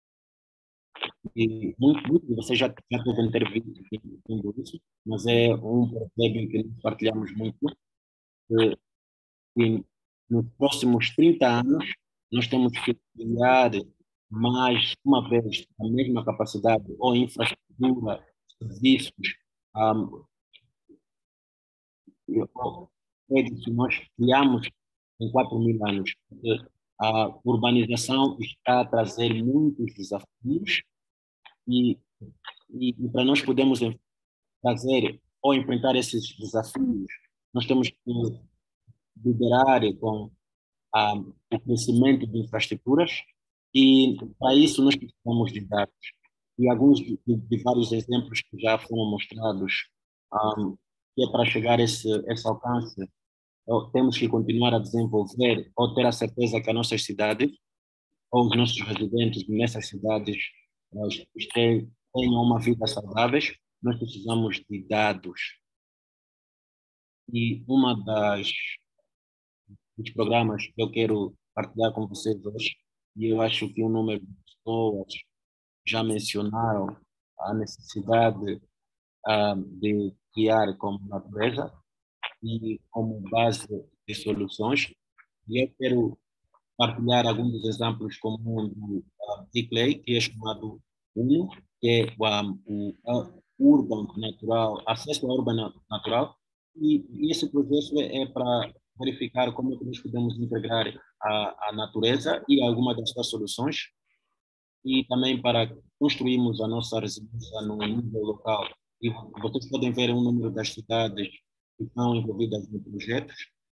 e muito, muito de vocês já, já devem ter visto isso, mas é um problema que nós partilhamos muito, que, que nos próximos trinta anos nós temos que criar mais uma vez a mesma capacidade ou infraestrutura, serviços, um, prédios que nós criamos em quatro mil anos. A urbanização está a trazer muitos desafios e, e, e para nós podermos fazer ou enfrentar esses desafios, nós temos que liderar com ah, o crescimento de infraestruturas, e para isso nós precisamos de dados. E alguns de, de vários exemplos que já foram mostrados, um, que é para chegar a esse, esse alcance, temos que continuar a desenvolver ou ter a certeza que as nossas cidades ou os nossos residentes nessas cidades tenham uma vida saudável. Nós precisamos de dados. E uma das dos programas que eu quero partilhar com vocês hoje, e eu acho que um número de pessoas já mencionaram a necessidade ah, de criar como natureza, e como base de soluções. E eu quero partilhar alguns dos exemplos como um do uh, Clay, que é chamado UNO, que é um, o uh, Urban Natural, Acesso ao Urban Natural, e, e esse processo é, é para verificar como é que nós podemos integrar a, a natureza e algumas das suas soluções, e também para construirmos a nossa resiliência no nível local. E vocês podem ver o número das cidades que estão envolvidas no projeto,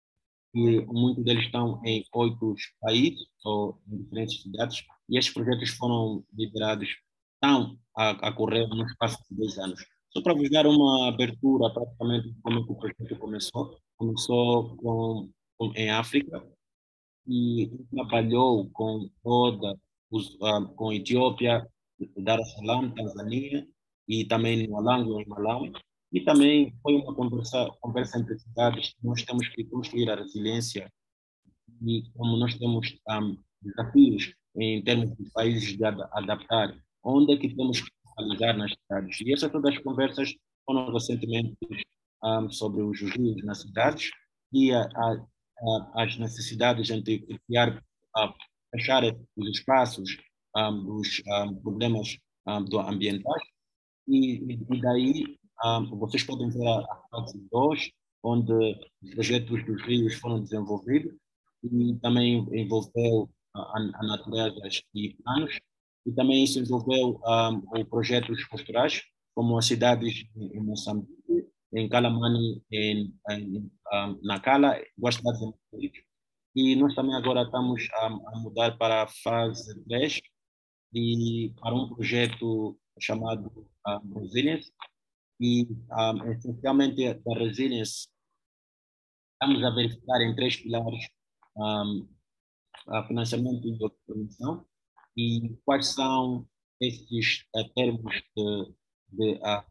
e muitos deles estão em oito países ou em diferentes cidades, e estes projetos foram liderados, estão a, a correr no espaço de dois anos. Só para vos dar uma abertura, praticamente, de como é que o projeto começou. Começou com, com, em África, e trabalhou com toda, os, ah, com Etiópia, Dar es Salaam, Tanzânia, e também no Malango, em Malawi. E também foi uma conversa, conversa entre cidades. Nós temos que construir a resiliência, e como nós temos um, desafios em termos de países de ad adaptar, onde é que temos que focalizar nas cidades. E essas todas as conversas foram recentemente um, sobre os rios nas cidades e a, a, a, as necessidades de criar, a, fechar os espaços um, dos um, problemas um, do ambientais. E, e daí um, vocês podem ver a, a fase dois, onde os projetos dos rios foram desenvolvidos, e também envolveu a, a natureza e planos, e também isso envolveu um, o projetos culturais, como as cidades em Moçambique, em Calamani, em, em um, Nacala, duas cidades em Moçambique. E nós também agora estamos a, a mudar para a fase três, e para um projeto chamado uh, Resilience. E um, essencialmente da Resilience estamos a verificar em três pilares um, a financiamento e documentação, e quais são esses uh, termos de, de uh,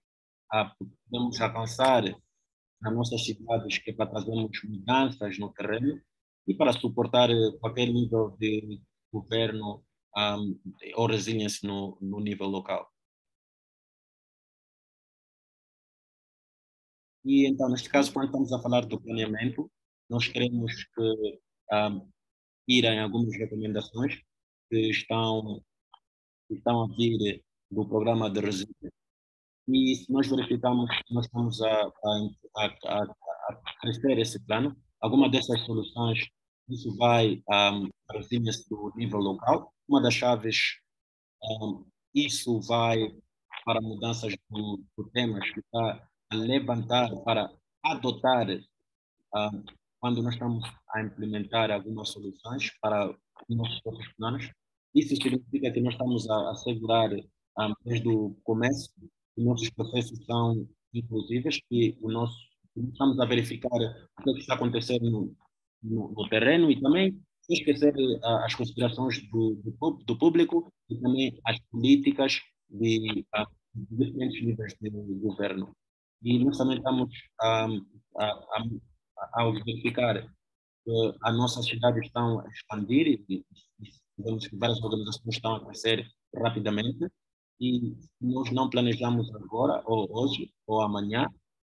uh, podemos avançar nas nossas cidades, que é para trazermos mudanças no terreno e para suportar uh, qualquer nível de governo um, ou resiliência no, no nível local. E então, neste caso, quando estamos a falar do planeamento, nós queremos que um, ir em algumas recomendações que estão, que estão a vir do programa de resíduos. E se nós verificarmos que nós estamos a, a, a, a crescer esse plano, alguma dessas soluções, isso vai um, para resiliência do nível local. Uma das chaves, um, isso vai para mudanças do, do temas que está a levantar, para adotar um, quando nós estamos a implementar algumas soluções para os nossos próprios planos. Isso significa que nós estamos a assegurar, um, desde o começo, que os nossos processos são inclusíveis, que o nosso, que nós estamos a verificar o que está acontecendo no, no, no terreno, e também sem esquecer uh, as considerações do, do, do público e também as políticas de, uh, de diferentes níveis de governo. E nós também estamos um, a, a, ao verificar que as nossas cidades estão a expandir, e, e vemos que várias organizações estão a crescer rapidamente, e nós não planejamos agora, ou hoje, ou amanhã,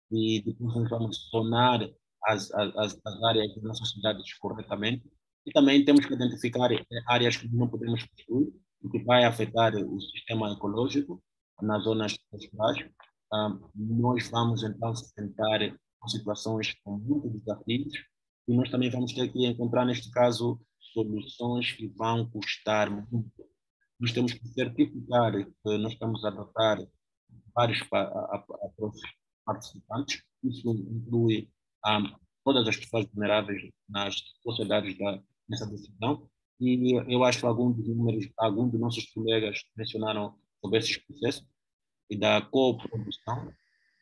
e depois nós vamos tornar as, as, as áreas das nossas cidades corretamente. E também temos que identificar áreas que não podemos construir, o que vai afetar o sistema ecológico nas zonas costeras. Um, nós vamos então se sentar com situações com muitos desafios, e nós também vamos ter que encontrar, neste caso, soluções que vão custar muito. Nós temos que certificar que nós estamos a adotar vários pa a, a, a participantes. Isso inclui um, todas as pessoas vulneráveis nas sociedades da, nessa decisão. E eu acho que alguns dos números, alguns dos nossos colegas mencionaram sobre esses processos e da coprodução.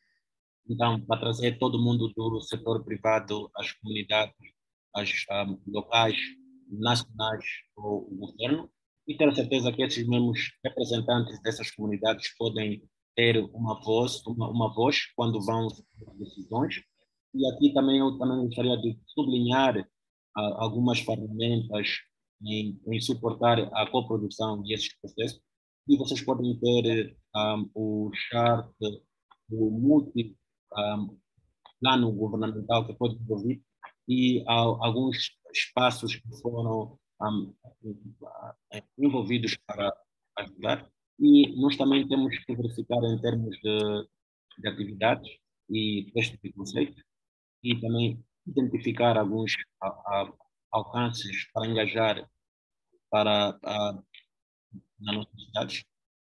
Então, para trazer todo mundo do setor privado, as comunidades, as um, locais, nacionais, ou o governo, e ter certeza que esses mesmos representantes dessas comunidades podem ter uma voz, uma, uma voz quando vão tomar decisões. E aqui também eu também gostaria de sublinhar uh, algumas ferramentas em, em suportar a coprodução desses processos. E vocês podem ter um, o chart, o multi um, plano governamental que foi desenvolvido e há alguns espaços que foram um, envolvidos para ajudar. E nós também temos que verificar em termos de, de atividades e testes de conceitos e também identificar alguns a, a, alcances para engajar para a, nas nossas cidades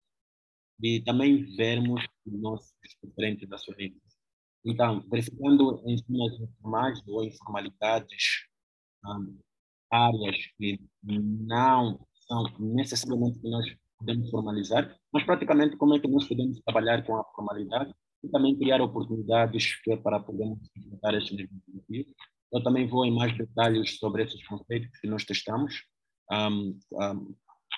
e também vermos os nossos diferentes acionistas. Então, verificando ensinos informais ou informalidades, um, áreas que não são necessariamente que nós podemos formalizar, mas praticamente como é que nós podemos trabalhar com a formalidade e também criar oportunidades que é para podermos enfrentar esses desafios. Eu também vou em mais detalhes sobre esses conceitos que nós testamos. Um, um,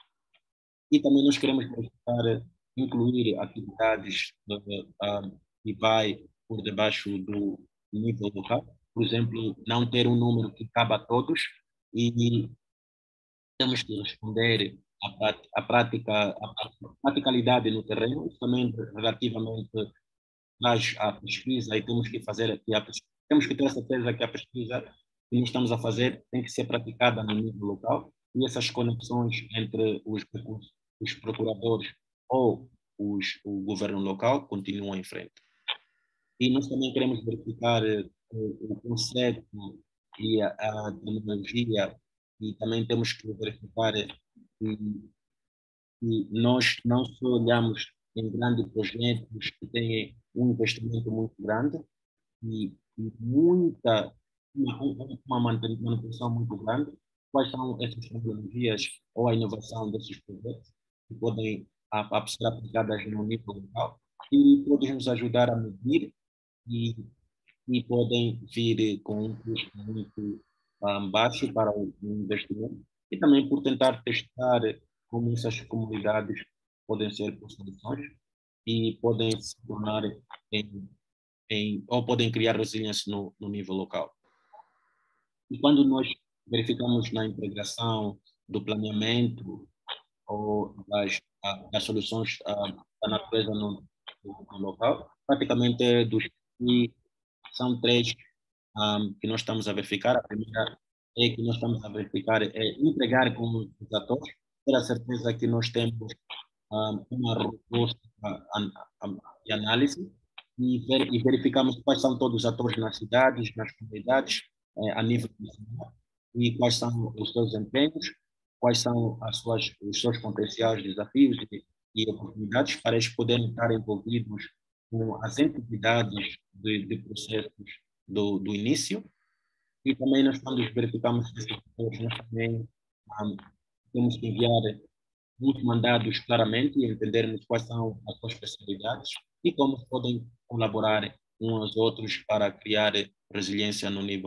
e também nós queremos verificar, incluir atividades uh, que vai por debaixo do nível local. Por exemplo, não ter um número que cabe a todos e temos que responder à prática, à praticalidade no terreno, também relativamente traz à pesquisa e temos que fazer aqui a pesquisa. Temos que ter a certeza que a pesquisa que nós estamos a fazer tem que ser praticada no nível local e essas conexões entre os, os procuradores ou os, o governo local continuam em frente. E nós também queremos verificar uh, o conceito e a, a terminologia e também temos que verificar que, que nós não só olhamos em grandes projetos que têm um investimento muito grande e, e muita, uma, uma manutenção muito grande, quais são essas tecnologias ou a inovação desses projetos que podem a, a ser aplicadas no nível local e podem nos ajudar a medir e, e podem vir com um custo muito um, baixo para o investimento e também por tentar testar como essas comunidades podem ser por soluções e podem se tornar em, em, ou podem criar resiliência no, no nível local. E quando nós verificamos na integração do planeamento ou das, das soluções da natureza no, no local, praticamente dos que são três um, que nós estamos a verificar. A primeira é que nós estamos a verificar é entregar com os atores, ter a certeza que nós temos um, uma robustez de análise e, ver, e verificamos quais são todos os atores nas cidades, nas comunidades, eh, a nível nacional, e quais são os seus empenhos, quais são as suas, os seus potenciais desafios e, e oportunidades para eles poderem estar envolvidos com as entidades de, de processos do, do início. E também nós, quando verificamos esses atores, nós também um, temos que enviar uns mandados claramente e entendermos quais são as suas especialidades e como podem colaborar uns aos outros para criar resiliência no nível.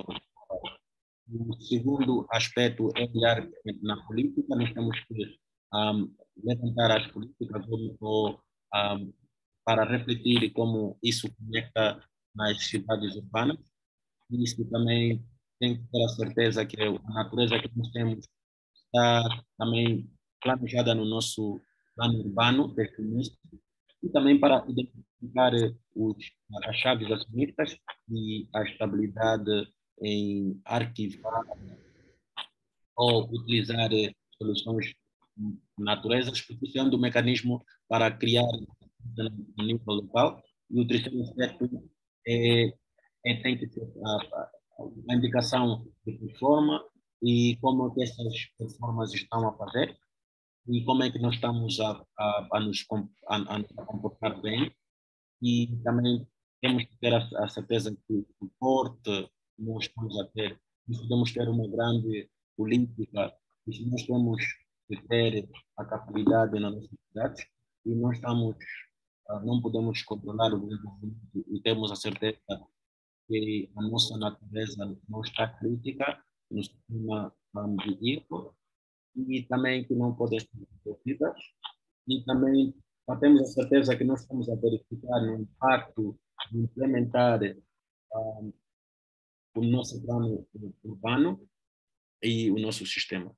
O segundo aspecto é olhar na política. Nós temos que um, levantar as políticas ou, um, para refletir como isso conecta nas cidades urbanas. E isso também tem que ter a certeza que a natureza que nós temos está também planejada no nosso plano urbano, desde o início, e também para identificar os, as chaves acionistas e a estabilidade em arquivar ou utilizar soluções naturezas, propiciando um mecanismo para criar no nível local. E o terceiro aspecto é, é tem que ser a, a, a indicação de que forma e como é que essas reformas estão a fazer e como é que nós estamos a, a, a, nos, a, a nos comportar bem e também temos que ter a, a certeza que o suporte que nós estamos a ter, nós podemos ter uma grande política e se nós temos que ter a capacidade nas nossas cidades e nós estamos, não podemos controlar o desenvolvimento e temos a certeza que a nossa natureza não está crítica no sistema ambiental e também que não podem ser desenvolvidas e também já temos a certeza que nós estamos a verificar o impacto de implementar um, o nosso plano urbano e o nosso sistema.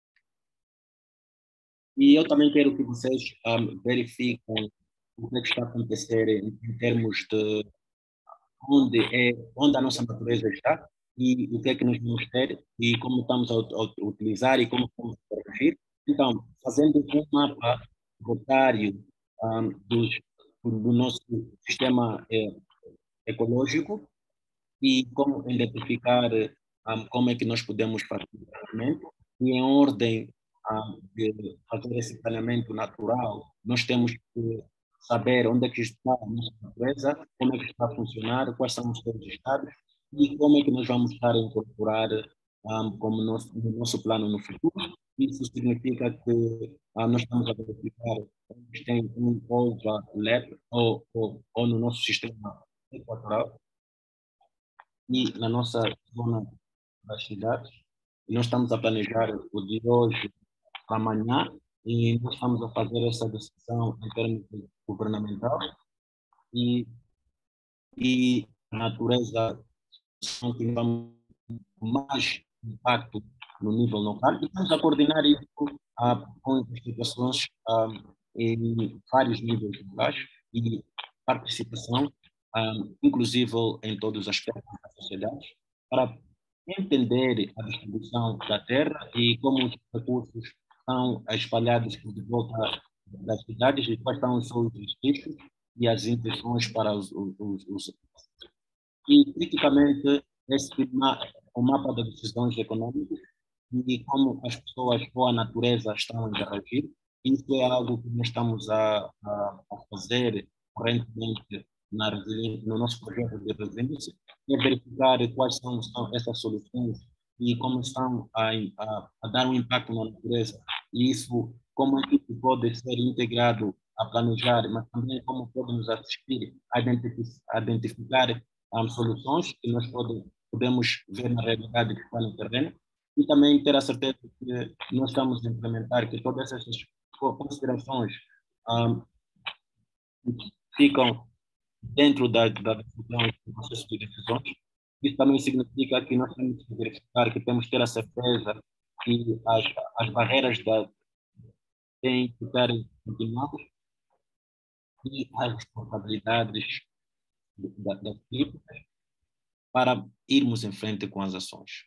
E eu também quero que vocês um, verifiquem o que, é que está a acontecer em, em termos de onde, é, onde a nossa natureza está e o que é que nós vamos ter e como estamos a, a utilizar e como vamos corrigir. Então, fazendo um mapa rotário um, dos, do nosso sistema é, ecológico e como identificar um, como é que nós podemos fazer o tratamento e em ordem um, de fazer esse planeamento natural, nós temos que saber onde é que está a nossa natureza, como é que está a funcionar, quais são os seus estados e como é que nós vamos estar a incorporar um, como nosso, no nosso plano no futuro. Isso significa que um, nós estamos a verificar se tem um overlap ou, ou, ou no nosso sistema equatorial e na nossa zona das cidades. E nós estamos a planejar o de hoje para amanhã e nós estamos a fazer essa decisão em termos de governamental e, e a natureza são que vão mais impacto no nível local e estamos a coordenar isso ah, com investigações ah, em vários níveis locais e participação, ah, inclusive em todos os aspectos da sociedade, para entender a distribuição da terra e como os recursos são espalhados por volta das cidades e quais são os seus riscos e as intenções para os, os, os e criticamente esse ma o mapa de decisões econômicas e como as pessoas ou a natureza estão a interagir. Isso é algo que nós estamos a, a, a fazer correntemente na no nosso projeto de resiliência, é verificar quais são, são essas soluções e como estão a, a, a dar um impacto na natureza. E isso, como é que isso pode ser integrado a planejar, mas também como pode nos assistir a identificar, a identificar um, soluções que nós pode, podemos ver na realidade que está no terreno e também ter a certeza que nós estamos a implementar, que todas essas considerações um, ficam dentro da, da decisão e do processo de decisões. Isso também significa que nós temos que verificar, que temos que ter a certeza que as, as barreiras da, têm que estar continuadas e as responsabilidades da, das equipes para irmos em frente com as ações.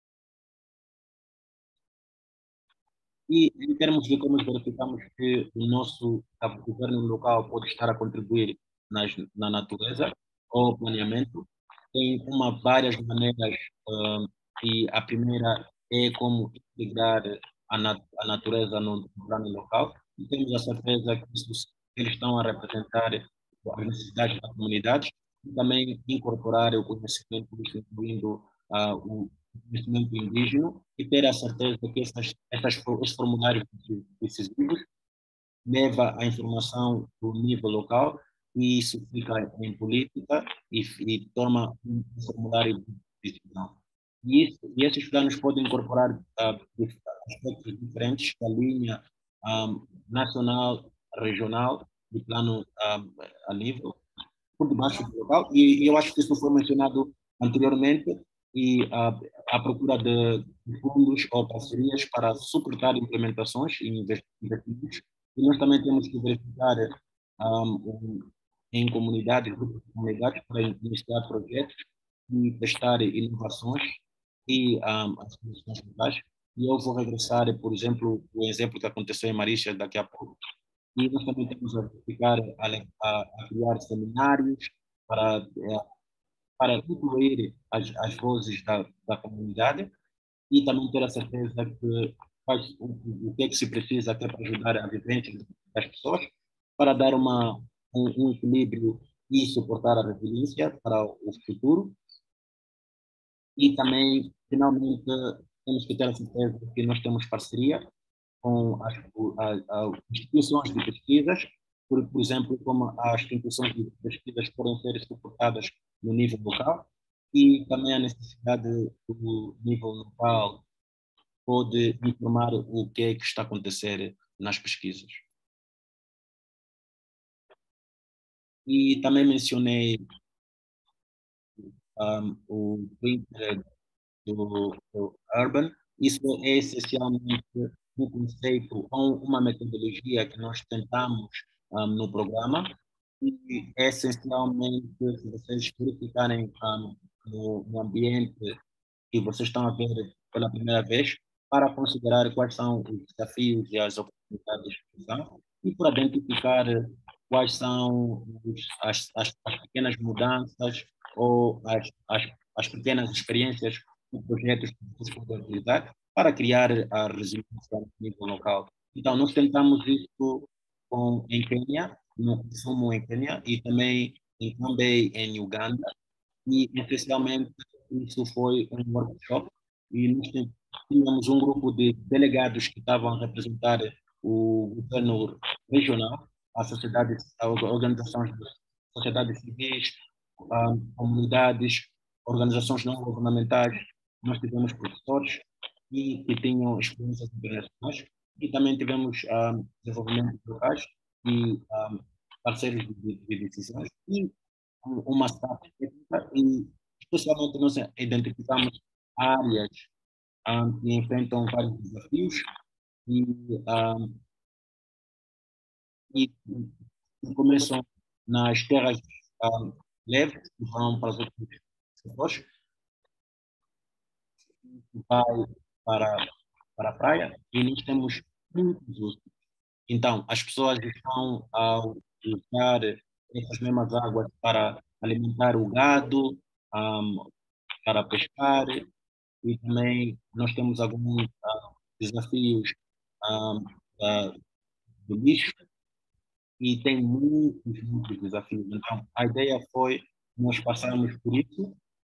E em termos de como verificamos que o nosso governo local pode estar a contribuir nas, na natureza ou planeamento, tem uma várias maneiras uh, e a primeira é como integrar a, nat a natureza no plano local e temos a certeza que isso, eles estão a representar as necessidades da comunidade e também incorporar o conhecimento, incluindo uh, o conhecimento indígena e ter a certeza que essas, essas, esses formulários decisivos leva a informação do nível local e isso fica em política e, e torna um formulário de decisão. E, isso, e esses planos podem incorporar uh, aspectos diferentes da linha um, nacional, regional e plano um, a nível, por debaixo do local. E, e eu acho que isso foi mencionado anteriormente e a, a procura de, de fundos ou parcerias para suportar implementações e investimentos. E nós também temos que verificar um, em comunidades, grupos de comunidades, para iniciar projetos e testar inovações e um, as soluções locais. E eu vou regressar, por exemplo, o exemplo que aconteceu em Marícia daqui a pouco. E nós também temos a verificar, a, a, a criar seminários para, é, para incluir as, as vozes da, da comunidade e também ter a certeza que faz o, o que é que se precisa até para ajudar a vivência das pessoas, para dar uma, um, um equilíbrio e suportar a resiliência para o futuro. E também, finalmente, temos que ter a certeza que nós temos parceria com as, as, as instituições de pesquisas, por, por exemplo, como as instituições de pesquisas podem ser suportadas no nível local e também a necessidade do nível local pode informar o que é que está a acontecer nas pesquisas. E também mencionei um, o Twitter do, do Urban. Isso é essencialmente um conceito ou uma metodologia que nós tentamos um, no programa E é essencialmente, se vocês verificarem um, no, no ambiente que vocês estão a ver pela primeira vez, para considerar quais são os desafios e as oportunidades que são, e para identificar quais são os, as, as, as pequenas mudanças ou as, as, as pequenas experiências ou projetos que vocês podem utilizar para criar a resiliência a nível local. Então, nós tentamos isso com, em Quênia, no consumo em Quênia e também em Também em Uganda, e essencialmente isso foi um workshop e nós tínhamos um grupo de delegados que estavam a representar o governo regional, a sociedade, as organizações da sociedade civis, ah, comunidades, organizações não governamentais. Nós tivemos professores e que tinham experiências internacionais e também tivemos ah, desenvolvimento locais e ah, parceiros de, de decisões e uma staff técnica e especialmente nós identificamos áreas um, que enfrentam vários desafios e, um, e, e começam nas terras um, leves, que vão para os outros setores, vai para, para a praia e nós temos muitos usos. Então, as pessoas estão a usar essas mesmas águas para alimentar o gado, um, para pescar, e também nós temos alguns ah, desafios ah, ah, do lixo e tem muitos, muitos desafios. Então, a ideia foi nós passarmos por isso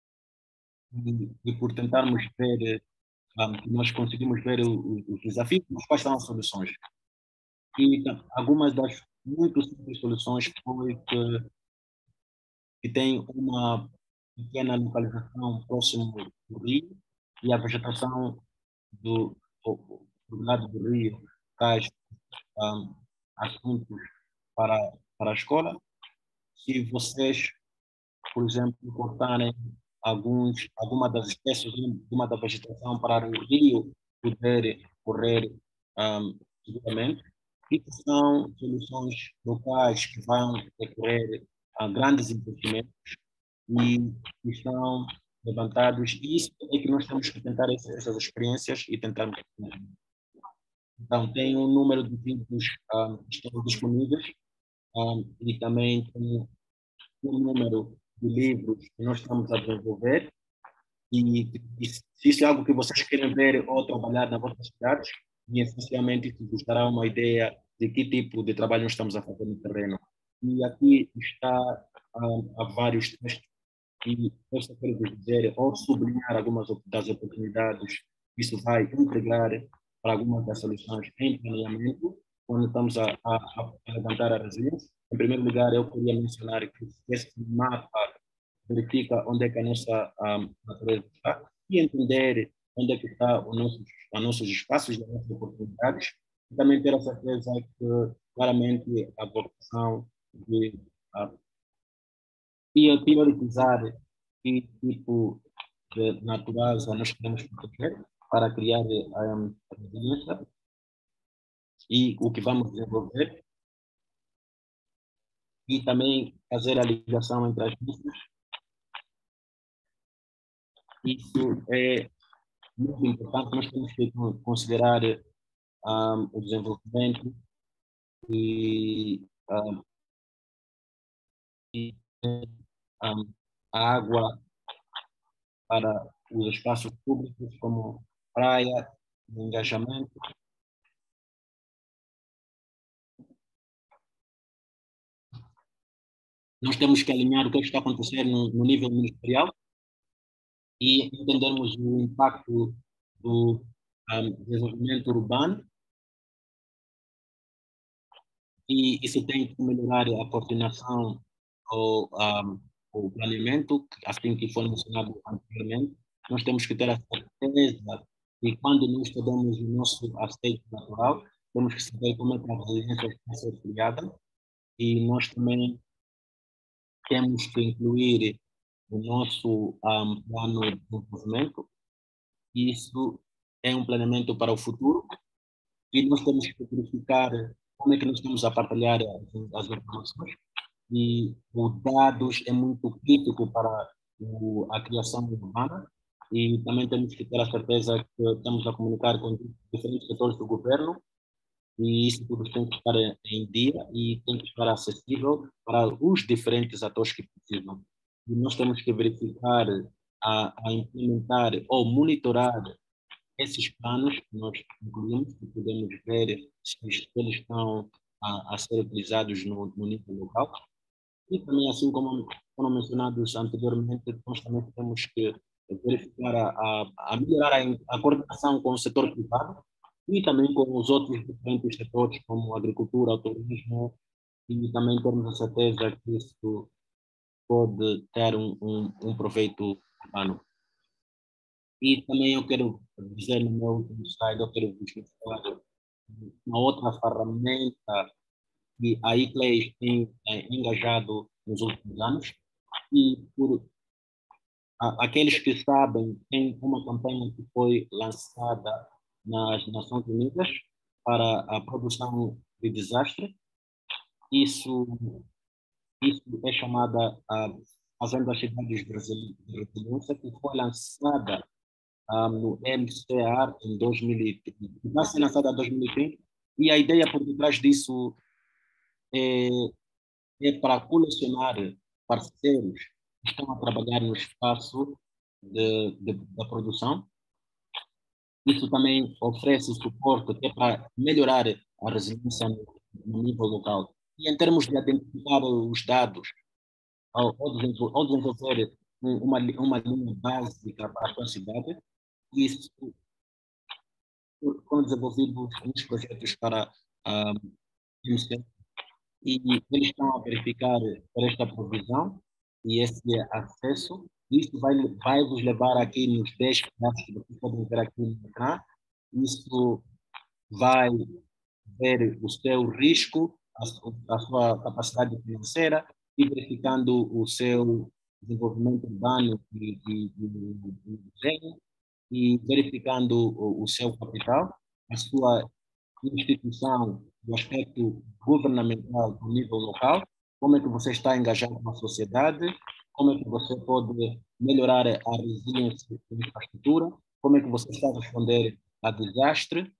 e, e por tentarmos ver, ah, nós conseguimos ver o- o- os desafios, mas quais são as soluções. E então, algumas das muito simples soluções foi que, que tem uma pequena localização próximo do rio e a vegetação do, do, do lado do rio traz um, assuntos para, para a escola. Se vocês, por exemplo, cortarem alguns, alguma das espécies de uma da vegetação para o rio poder correr um, seguramente, e que são soluções locais que vão requerer a grandes investimentos e que estão levantados. E isso é que nós temos que tentar essas, essas experiências e tentarmos. Então, tem um número de vídeos um, que estão disponíveis um, e também tem um número de livros que nós estamos a desenvolver. E, e se isso é algo que vocês querem ver ou trabalhar na vossa cidade, e essencialmente isso vos dará uma ideia de que tipo de trabalho nós estamos a fazer no terreno. E aqui está um, há vários textos e eu só quero vos dizer ou sublinhar algumas das oportunidades que isso vai integrar para algumas das soluções em planeamento, quando estamos a, a, a levantar a resiliência. Em primeiro lugar, eu queria mencionar que esse mapa verifica onde é que a nossa um, natureza está e entender onde é que está o nosso, os nossos espaços e as nossas oportunidades. E também ter a certeza que, claramente, a vocação de uh, priorizar que tipo de natureza nós queremos proteger para criar um, a resiliência e o que vamos desenvolver e também fazer a ligação entre as duas. Isso é muito importante. Nós temos que considerar um, o desenvolvimento e, um, e um, a água para os espaços públicos como praia, engajamento. Nós temos que alinhar o que, é que está acontecendo no, no nível ministerial e entendermos o impacto do um, desenvolvimento urbano e isso tem que melhorar a coordenação ou um, o planeamento, assim que foi mencionado anteriormente. Nós temos que ter a certeza que quando nós estudamos o nosso aceito natural, temos que saber como é que a resiliência está a ser criada e nós também temos que incluir o nosso um, plano de desenvolvimento. Isso é um planeamento para o futuro e nós temos que verificar como é que nós estamos a partilhar as, as informações e os dados é muito crítico para o, a criação urbana e também temos que ter a certeza que estamos a comunicar com diferentes setores do governo e isso tudo tem que estar em dia e tem que estar acessível para os diferentes atores que precisam. E nós temos que verificar, a, a implementar ou monitorar esses planos que nós incluímos e podemos ver se eles estão a, a ser utilizados no, no nível local. E também, assim como foram mencionados anteriormente, nós também temos que verificar, a, a, a melhorar a, a coordenação com o setor privado e também com os outros diferentes setores, como a agricultura, o turismo, e também termos a certeza que isso pode ter um, um, um proveito urbano. E também eu quero dizer no meu último slide, eu quero vos mostrar uma outra ferramenta que a ICLEI tem é, engajado nos últimos anos. E por a, aqueles que sabem, tem uma campanha que foi lançada nas Nações Unidas para a produção de desastre. Isso, isso é chamada a Agenda das Cidades de Resiliência, que foi lançada um, no M C R em dois mil e trinta. Vai ser lançada em dois mil e trinta. E a ideia por detrás disso é, é para colecionar parceiros que estão a trabalhar no espaço de, de, da produção. Isso também oferece suporte que é para melhorar a resiliência no, no nível local. E em termos de identificar os dados, ao, ao desenvolver, ao desenvolver uma, uma linha básica para a sua cidade, isso foram desenvolvidos uns projetos para a M C e eles estão a verificar por esta provisão e esse acesso. Isso vai, vai vos levar aqui nos dez passos que vocês podem ver aqui no ecrã. Isso vai ver o seu risco, a, a sua capacidade financeira e verificando o seu desenvolvimento urbano e, e, e, e, e verificando o, o seu capital, a sua instituição do aspecto governamental no nível local, como é que você está engajado com a sociedade, como é que você pode melhorar a resiliência da infraestrutura, como é que você está a responder a desastre,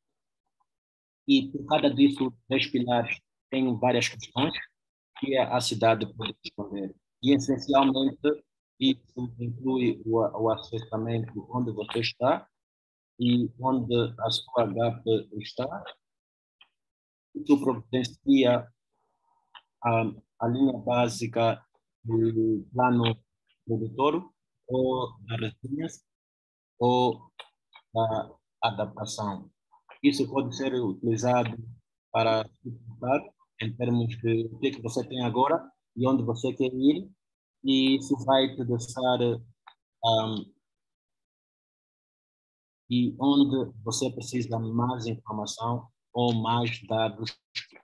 e por cada disso, dez pilares, tem várias questões que a cidade pode responder. E, essencialmente, isso inclui o, o assessamento onde você está e onde a sua H A P está. Isso providencia a, a linha básica do plano produtor ou da resiliência ou da adaptação. Isso pode ser utilizado para suportar em termos de o que, é que você tem agora e onde você quer ir, e isso vai te deixar um, e onde você precisa mais informação ou mais dados.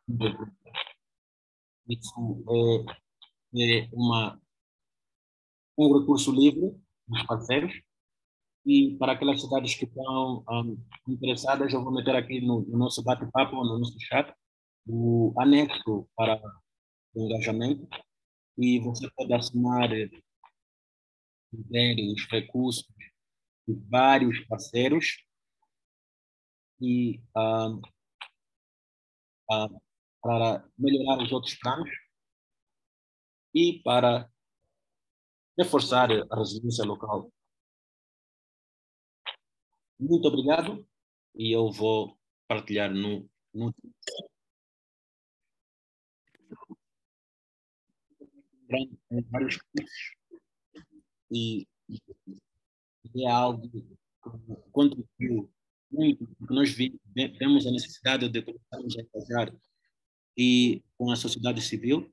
Isso é, é uma, um recurso livre dos parceiros. E para aquelas cidades que estão um, interessadas, eu vou meter aqui no, no nosso bate-papo, no nosso chat, o anexo para o engajamento. E você pode assinar e ver os recursos de vários parceiros e um, um, para melhorar os outros planos e para reforçar a resiliência local. Muito obrigado e eu vou partilhar no, no... em vários cursos e, e é algo que contribuiu muito, porque nós vi, vemos a necessidade de começarmos a engajar e com a sociedade civil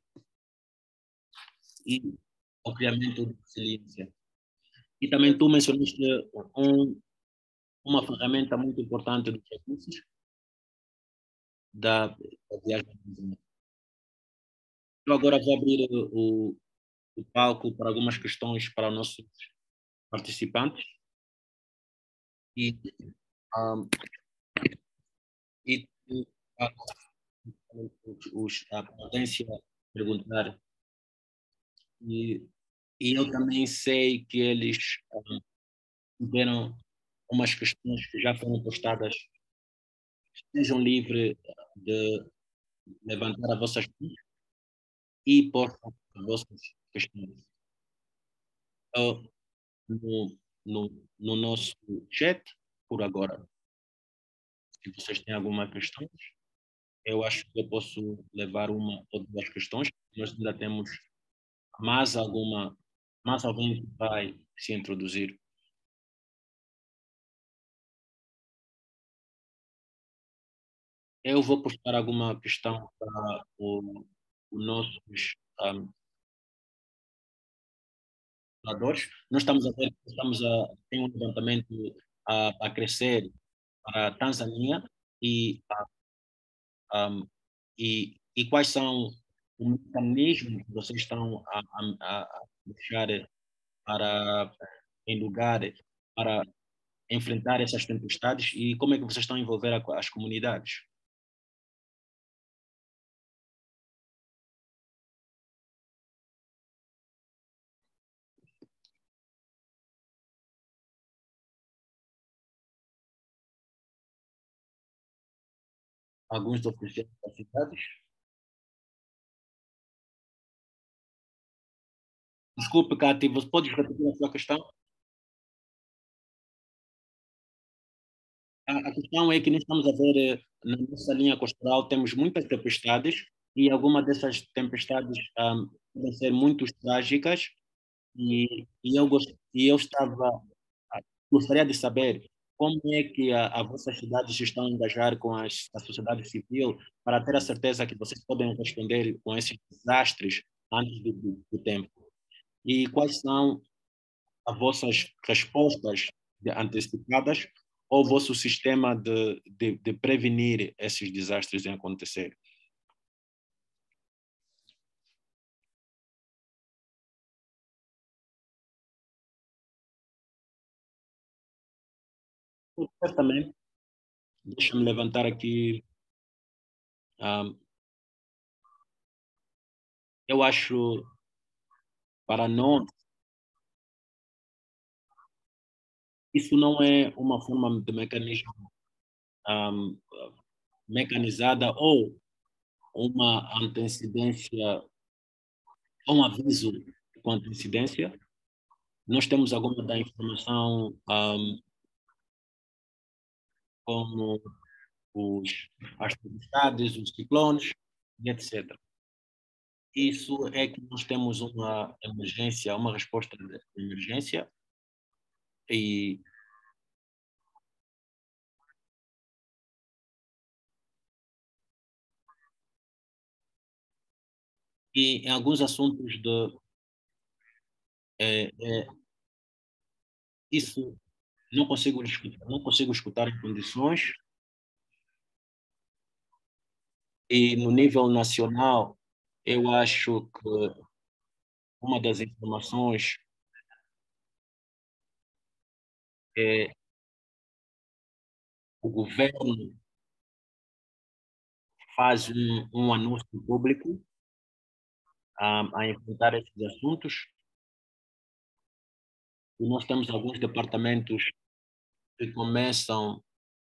e o criamento de resiliência. E também tu mencionaste um, uma ferramenta muito importante dos recursos da, da viagem. Eu agora vou abrir o, o palco para algumas questões para os nossos participantes. E, um, e uh, os, os, a potência perguntar E, e eu também sei que eles um, tiveram umas questões que já foram postadas. Sejam livres de levantar as vossas mãos e postam as vossas questões. Eu, no, no, no nosso chat, por agora, se vocês têm alguma questão, eu acho que eu posso levar uma ou duas questões. Nós ainda temos mais alguma, mais alguém que vai se introduzir. Eu vou postar alguma questão para o, o nossos um, moradores. Nós estamos a ver, estamos a tem um levantamento a, a crescer para a Tanzânia e, um, e, e quais são os mecanismos que vocês estão a, a, a deixar para em lugar para enfrentar essas tempestades e como é que vocês estão a envolver a, as comunidades? Alguns oficiais das cidades? Desculpe, Cátia, você pode repetir a sua questão? A, a questão é que nós estamos a ver eh, na nossa linha costeral, temos muitas tempestades e algumas dessas tempestades um, podem ser muito trágicas e, e, eu, gost, e eu estava, ah, gostaria de saber como é que a, a vossas cidades estão a engajar com as, a sociedade civil para ter a certeza que vocês podem responder com esses desastres antes do, do, do tempo. E quais são as vossas respostas de- antecipadas ou o vosso sistema de, de, de prevenir esses desastres em acontecer? Certamente, deixa-me levantar aqui. Um, eu acho, para nós, isso não é uma forma de mecanismo um, mecanizada ou uma antecedência, um aviso com antecedência. Nós temos alguma da informação um, como os, as tempestades, os ciclones, e etcétera. Isso é que nós temos uma emergência, uma resposta de emergência e, e em alguns assuntos de é, é, isso não consigo escutar, não consigo escutar em condições e no nível nacional eu acho que uma das informações é o governo faz um, um anúncio público a, a enfrentar esses assuntos e nós temos alguns departamentos que começam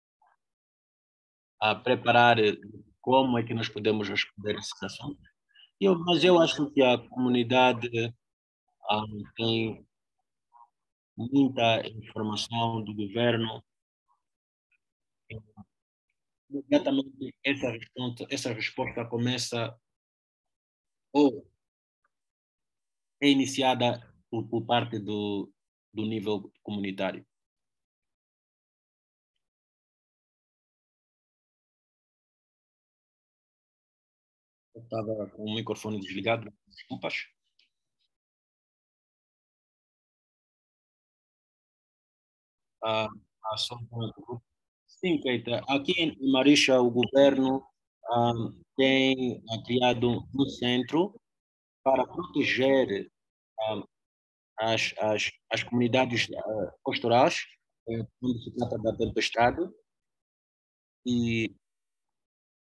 a preparar como é que nós podemos responder esses assuntos. Eu, mas eu acho que a comunidade ah, tem muita informação do governo. Imediatamente essa resposta, essa resposta começa ou é iniciada por, por parte do, do nível comunitário. Eu estava com o microfone desligado, desculpas. Ah, ah, só um- Sim, Keita. Aqui em Marisha, o governo ah, tem ah, criado um centro para proteger ah, as, as, as comunidades ah, costerais eh, quando se trata da tempestade e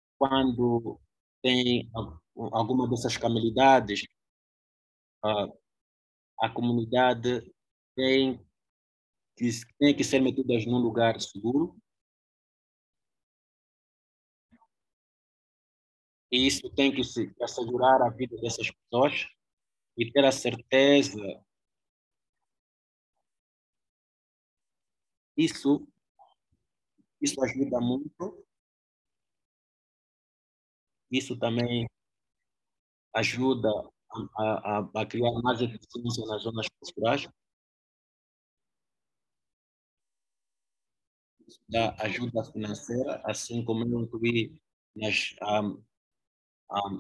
quando tem ah, alguma dessas calamidades, ah, a comunidade tem que, tem que ser metidas num lugar seguro, e isso tem que se assegurar a vida dessas pessoas e ter a certeza. Isso, isso ajuda muito, isso também ajuda a, a, a criar mais eficiência nas zonas pastorais, da ajuda financeira, assim como eu incluí nas, um, um,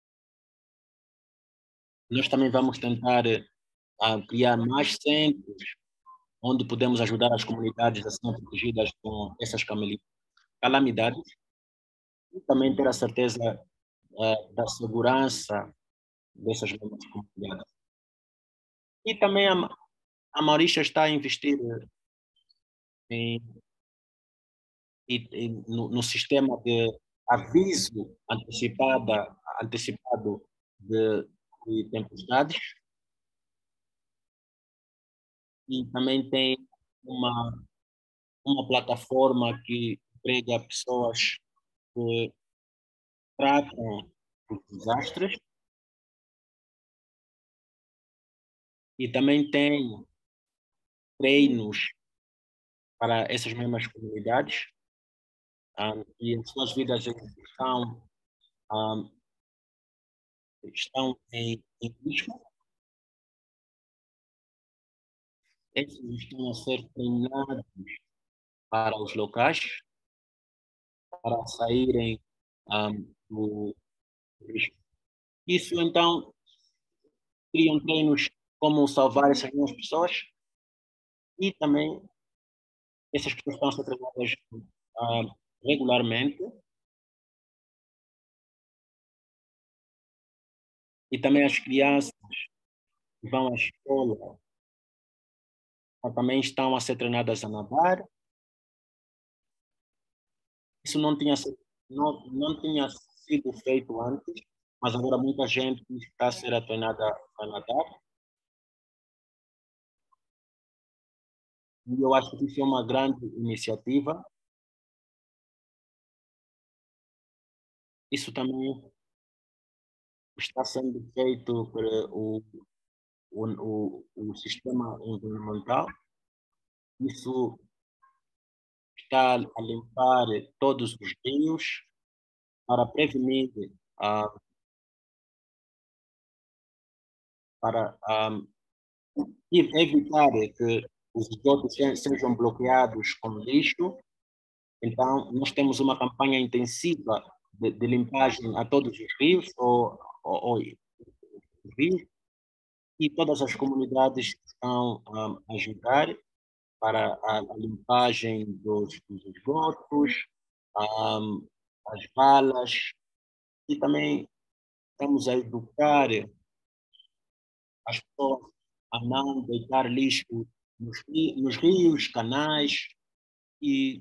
nós também vamos tentar uh, criar mais centros onde podemos ajudar as comunidades a serem protegidas com essas calamidades e também ter a certeza uh, da segurança dessas mesmas comunidades. E também a, a Maurícia está a investir em, em, em no, no sistema de aviso antecipada, antecipado de, de tempestades, e também tem uma, uma plataforma que emprega pessoas que tratam os desastres, e também tem treinos para essas mesmas comunidades, um, e as suas vidas estão, um, estão em, em risco. Esses estão a ser treinados para os locais, para saírem um, do risco. Isso, então, criam treinos como salvar essas mesmas pessoas, e também essas pessoas estão a ser treinadas uh, regularmente, e também as crianças que vão à escola também estão a ser treinadas a nadar. Isso não tinha, sido- não, não tinha sido feito antes, mas agora muita gente está a ser treinada a nadar. E eu acho que isso é uma grande iniciativa. Isso também está sendo feito por o, o, o, o sistema governamental. Isso está a limpar todos os rios para prevenir, ah, para ah, e evitar que os esgotos se- sejam bloqueados com lixo. Então, nós temos uma campanha intensiva de, de limpagem a todos os rios, ou, ou, ou rios, e todas as comunidades estão um, a ajudar para a, a limpagem dos, dos esgotos, um, as valas, e também estamos a educar as pessoas a não deitar lixo nos, ri- nos rios, canais, e,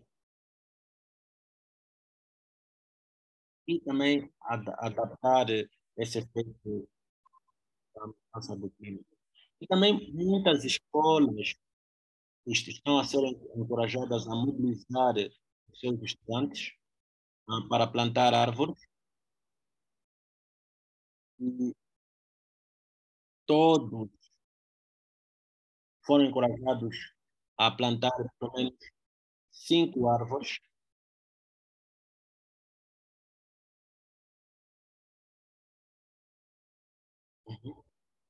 e também ad, adaptar esse efeito da mudança do clima. E também muitas escolas est- estão a ser encorajadas a mobilizar os seus estudantes ah, para plantar árvores, e todos foram encorajados a plantar pelo menos cinco árvores. Uhum.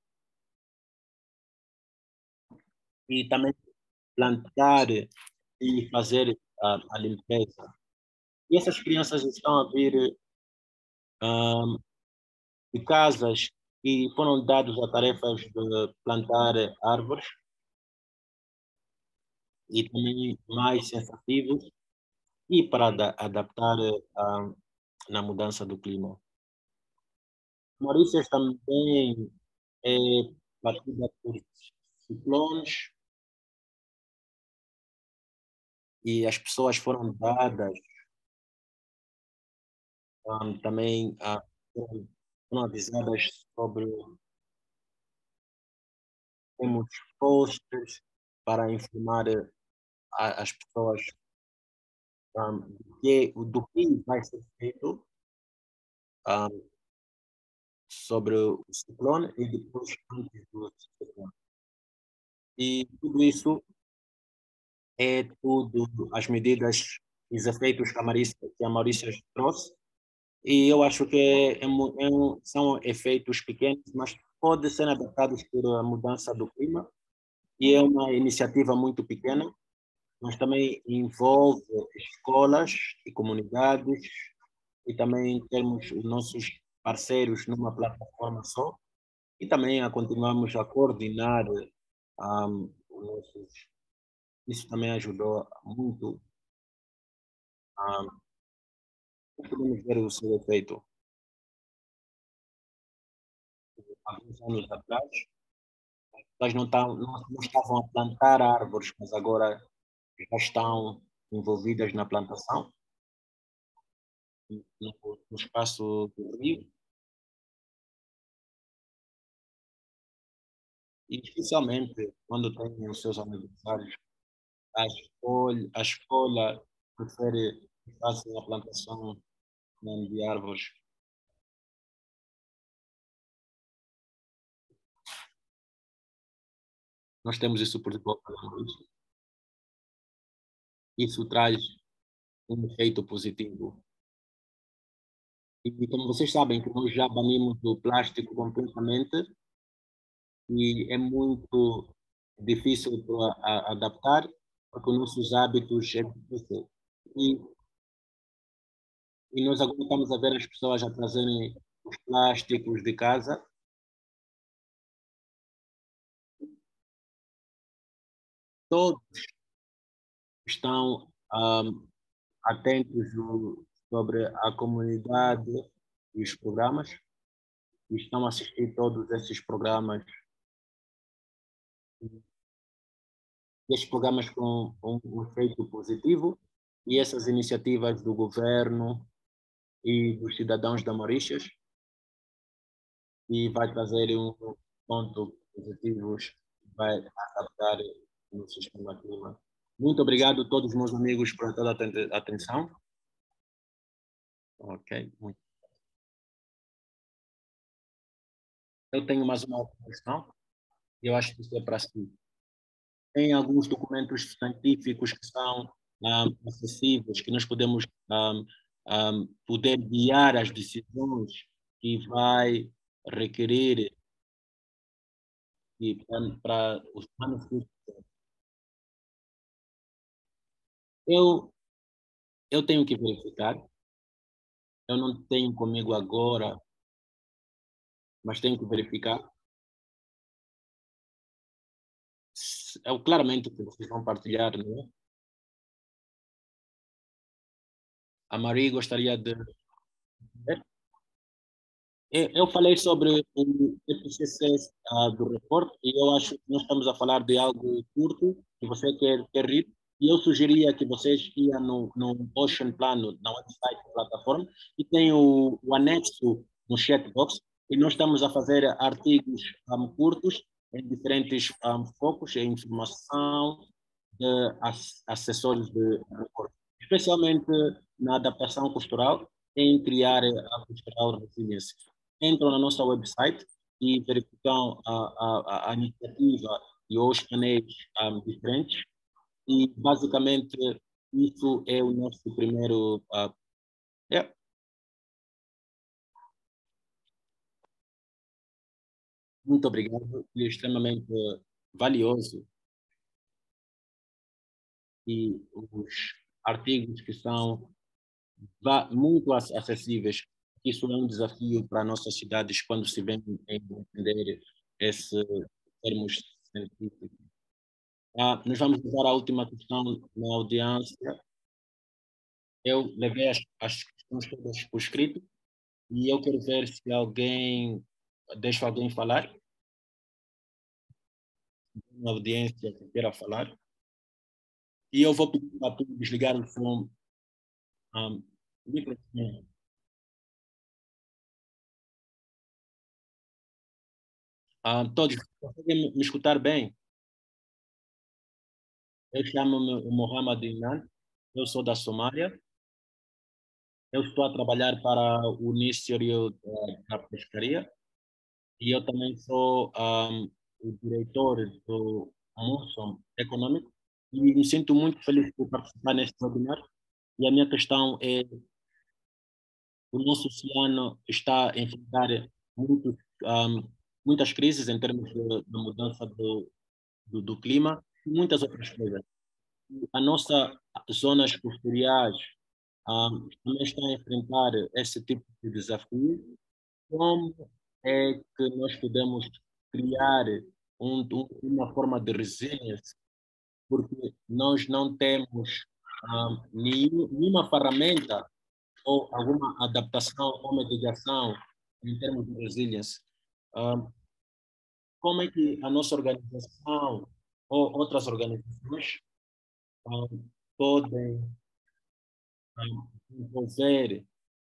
E também plantar e fazer a, a limpeza. E essas crianças estão a vir ah, de casas e foram dados a tarefas de plantar árvores, e também mais sensitivos, e para ada- adaptar ah, na mudança do clima. Maurícias também é batida por ciclones, e as pessoas foram dadas ah, também ah, foram foram avisadas sobre temos posters para informar a, as pessoas um, do, que, do que vai ser feito um, sobre o ciclone e depois antes do ciclone. E tudo isso é tudo as medidas e os efeitos que a Maurícia, que a Maurícia trouxe. E eu acho que é, é, um, são efeitos pequenos, mas podem ser adaptados pela mudança do clima. E é uma iniciativa muito pequena, mas também envolve escolas e comunidades, e também temos os nossos parceiros numa plataforma só, e também a continuamos a coordenar um, os nossos. Isso também ajudou muito a podemos ver o seu efeito. Há alguns anos atrás, elas não, tavam, não, não estavam a plantar árvores, mas agora já estão envolvidas na plantação no, no espaço do rio, e especialmente quando têm os seus aniversários, a escola, a escola prefere que façam a plantação de árvores. Nós temos isso por debaixo. Isso traz um efeito positivo. E como vocês sabem, que nós já banimos o plástico completamente e é muito difícil para adaptar, porque os nossos hábitos é difícil. E, e nós agora estamos a ver as pessoas a trazerem os plásticos de casa. Todos estão um, atentos o, sobre a comunidade e os programas, e estão a assistir todos esses programas. Estes programas com um, um efeito positivo, e essas iniciativas do governo e dos cidadãos da Maurícias, e vai trazer um ponto positivo, vai adaptar no sistema clima. Muito obrigado a todos os meus amigos por toda a atenção. Ok, muito. Eu tenho mais uma questão, e eu acho que isso é para si. Tem alguns documentos científicos que são um, acessíveis, que nós podemos um, um, poder guiar as decisões que vai requerer para os planos. Eu, eu tenho que verificar, eu não tenho comigo agora, mas tenho que verificar. É claramente que vocês vão partilhar, não é? A Maria gostaria de. Eu falei sobre o T P C C uh, do reporte, e eu acho que nós estamos a falar de algo curto que você quer, quer rir, e eu sugeria que vocês iam no, no Ocean Plano, na website da plataforma, e tem o, o anexo no chatbox, e nós estamos a fazer artigos um, curtos em diferentes um, focos, em informação de assessores de reporte, especialmente na adaptação cultural, em criar a cultural resiliência. Entram na nossa website e verificam a, a, a iniciativa e os canais um, diferentes, e basicamente isso é o nosso primeiro. Uh, yeah. Muito obrigado, é extremamente valioso, e os artigos que são muito acessíveis. Isso é um desafio para nossas cidades quando se vem em entender esses termos científicos. Ah, nós vamos usar a última questão na audiência. Eu levei as, as questões todas por escrito, e eu quero ver se alguém, deixa alguém falar, na audiência que queira falar. E eu vou pedir para todos desligar o som. Um, Ah, todos conseguem me escutar bem? Eu chamo-me Mohamed Inan, eu sou da Somália. Eu estou a trabalhar para o Ministério eh, da Pescaria e eu também sou ahm, o diretor do Almoço Econômico e me sinto muito feliz por participar neste webinar. E a minha questão é: o nosso oceano está a enfrentar muitos, ahm, muitas crises em termos de, de mudança do, do, do clima e muitas outras coisas. A nossa zonas costuriais ahm, também está a enfrentar esse tipo de desafio. Como é que nós podemos criar um, um- uma forma de resiliência, porque nós não temos ah, nenhum- nenhuma ferramenta ou alguma adaptação ou mitigação em termos de resiliência? Ah, como é que a nossa organização ou outras organizações ah, podem ah, desenvolver,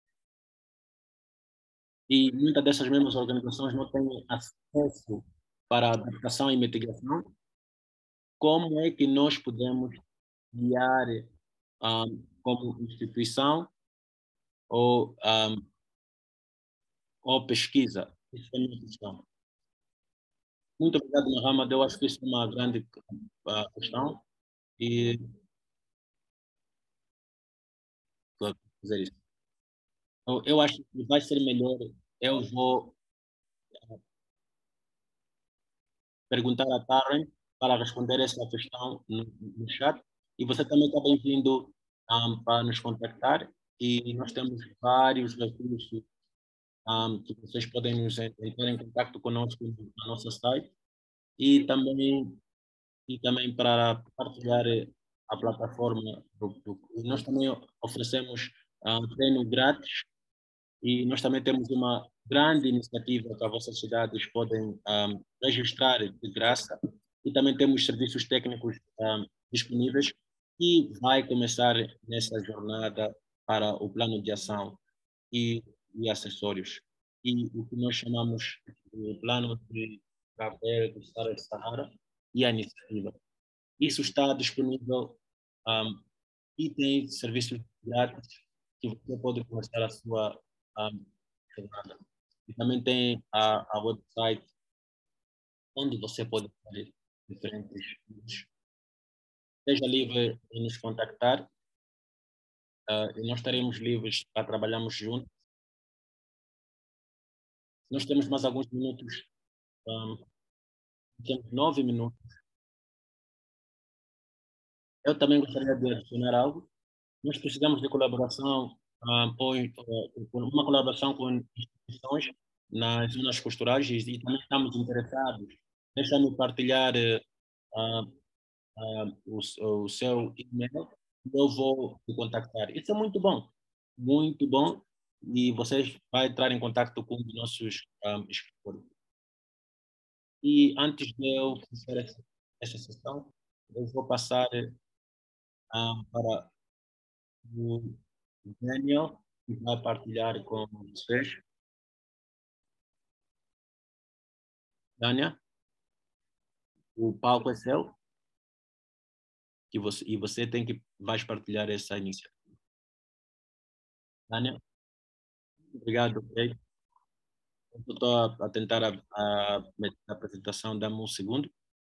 e muitas dessas mesmas organizações não têm acesso para adaptação e mitigação? Como é que nós podemos guiar um, como instituição ou, um, ou pesquisa? Isso é a minha questão. Muito obrigado, Mohamed. Eu acho que isso é uma grande uh, questão e vou fazer isso. Eu, eu acho que vai ser melhor. Eu vou perguntar a Karen para responder essa questão no, no chat. E você também está bem-vindo um, para nos contactar. E nós temos vários recursos um, que vocês podem nos en- entrar em contato conosco no nosso site e também e também para partilhar eh, a plataforma do, do, e nós também oferecemos um, treino grátis e nós também temos uma grande iniciativa que as vossas cidades podem um, registrar de graça e também temos serviços técnicos um, disponíveis e vai começar nessa jornada para o plano de ação e, e acessórios. E o que nós chamamos de plano de café do Sahara e a iniciativa. Isso está disponível um, e tem serviços grátis que você pode começar a sua um, jornada. E também tem a, a website onde você pode fazer diferentes vídeos. Seja livre em nos contactar uh, e nós estaremos livres para trabalharmos juntos. Nós temos mais alguns minutos, um, temos nove minutos. Eu também gostaria de adicionar algo. Nós precisamos de colaboração, ah, com, eh, com uma colaboração com instituições nas zonas costurais e também estamos interessados. Deixa-me partilhar eh, ah, ah, o, o seu e-mail e eu vou te contactar. Isso é muito bom, muito bom. E vocês vão entrar em contato com os nossos ah, escritores. E antes de eu fechar essa, essa sessão, eu vou passar ah, para o Daniel, que vai partilhar com vocês. Daniel, o palco é seu que você, e você tem que vai partilhar essa iniciativa. Daniel, obrigado. Ok? Eu estou a, a tentar a, a, a apresentação, dá-me um segundo.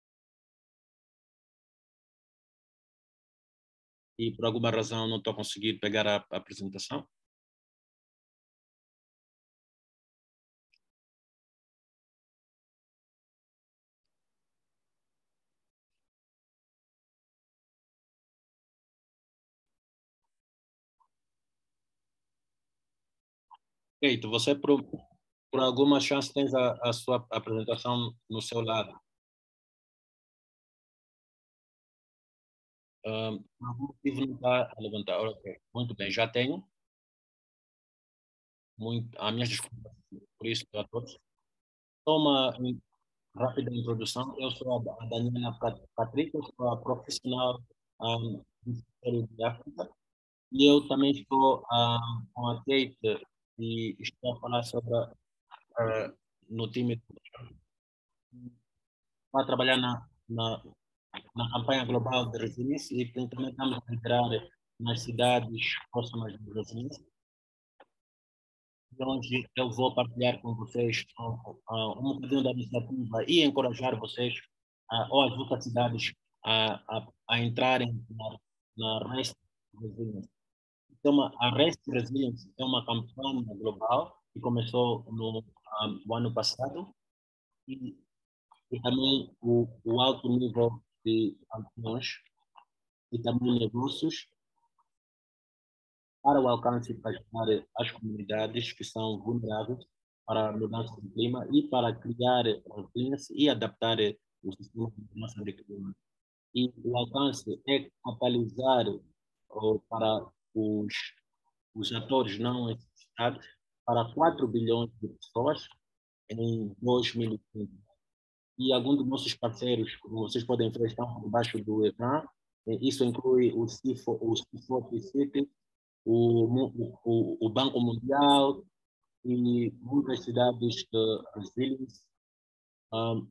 E por alguma razão não estou a conseguir pegar a, a apresentação. Feito, você por, por alguma chance tens a, a sua apresentação no seu lado. Um, por algum motivo não está a levantar. Ok, muito bem, já tenho. Muito, a minhas desculpas por isso a todos. Toma rápida introdução. Eu sou a Daniela Patrick, eu sou a profissional um, do Ministério de África e eu também estou um, com a Kate e estou a falar sobre uh, no time. para trabalhar na, na, na campanha global de resiliência e também estamos a liderar nas cidades próximas de resiliência, onde eu vou partilhar com vocês uh, uh, um bocadinho da iniciativa e encorajar vocês uh, ou as outras cidades a, a, a entrarem na, na REST Resilience. Então, a REST Resilience é uma campanha global que começou no um, o ano passado e, e também o, o alto nível de campeões e também negócios para o alcance de ajudar as comunidades que são vulneráveis para a mudança do clima e para criar resiliência e adaptar o sistema de mudança do clima. E o alcance é catalisar oh, para os, os atores não associados para quatro bilhões de pessoas em dois mil e vinte. E alguns dos nossos parceiros, como vocês podem ver, estão por baixo do ecrã. Isso inclui o C I F O, o C I F O City, o, o, o Banco Mundial e muitas cidades de resiliência. Um,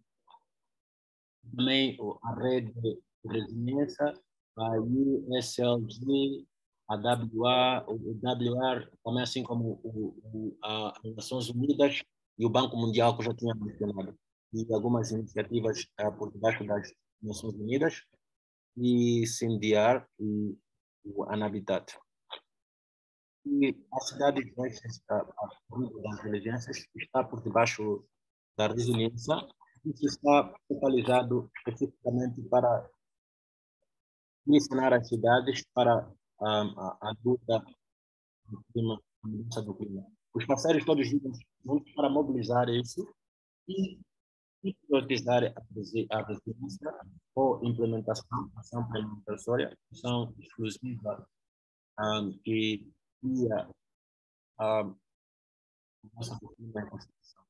também a rede de resiliência, a U S L G, a W A, o W R, também assim como o, o, a, as Nações Unidas e o Banco Mundial, que eu já tinha mencionado. E algumas iniciativas uh, por debaixo das Nações Unidas e C N D R e o Anabitat. E a cidade de Texas, a, a das inteligências, está por debaixo da resiliência. Isso está focalizado especificamente para ensinar as cidades para um, a, a luta do clima, a mudança do clima. Os parceiros todos juntos juntos para mobilizar isso e, e priorizar a, a resiliência ou implementação, ação implementatória, ação exclusiva um, que ia um, mudança do clima em consideração.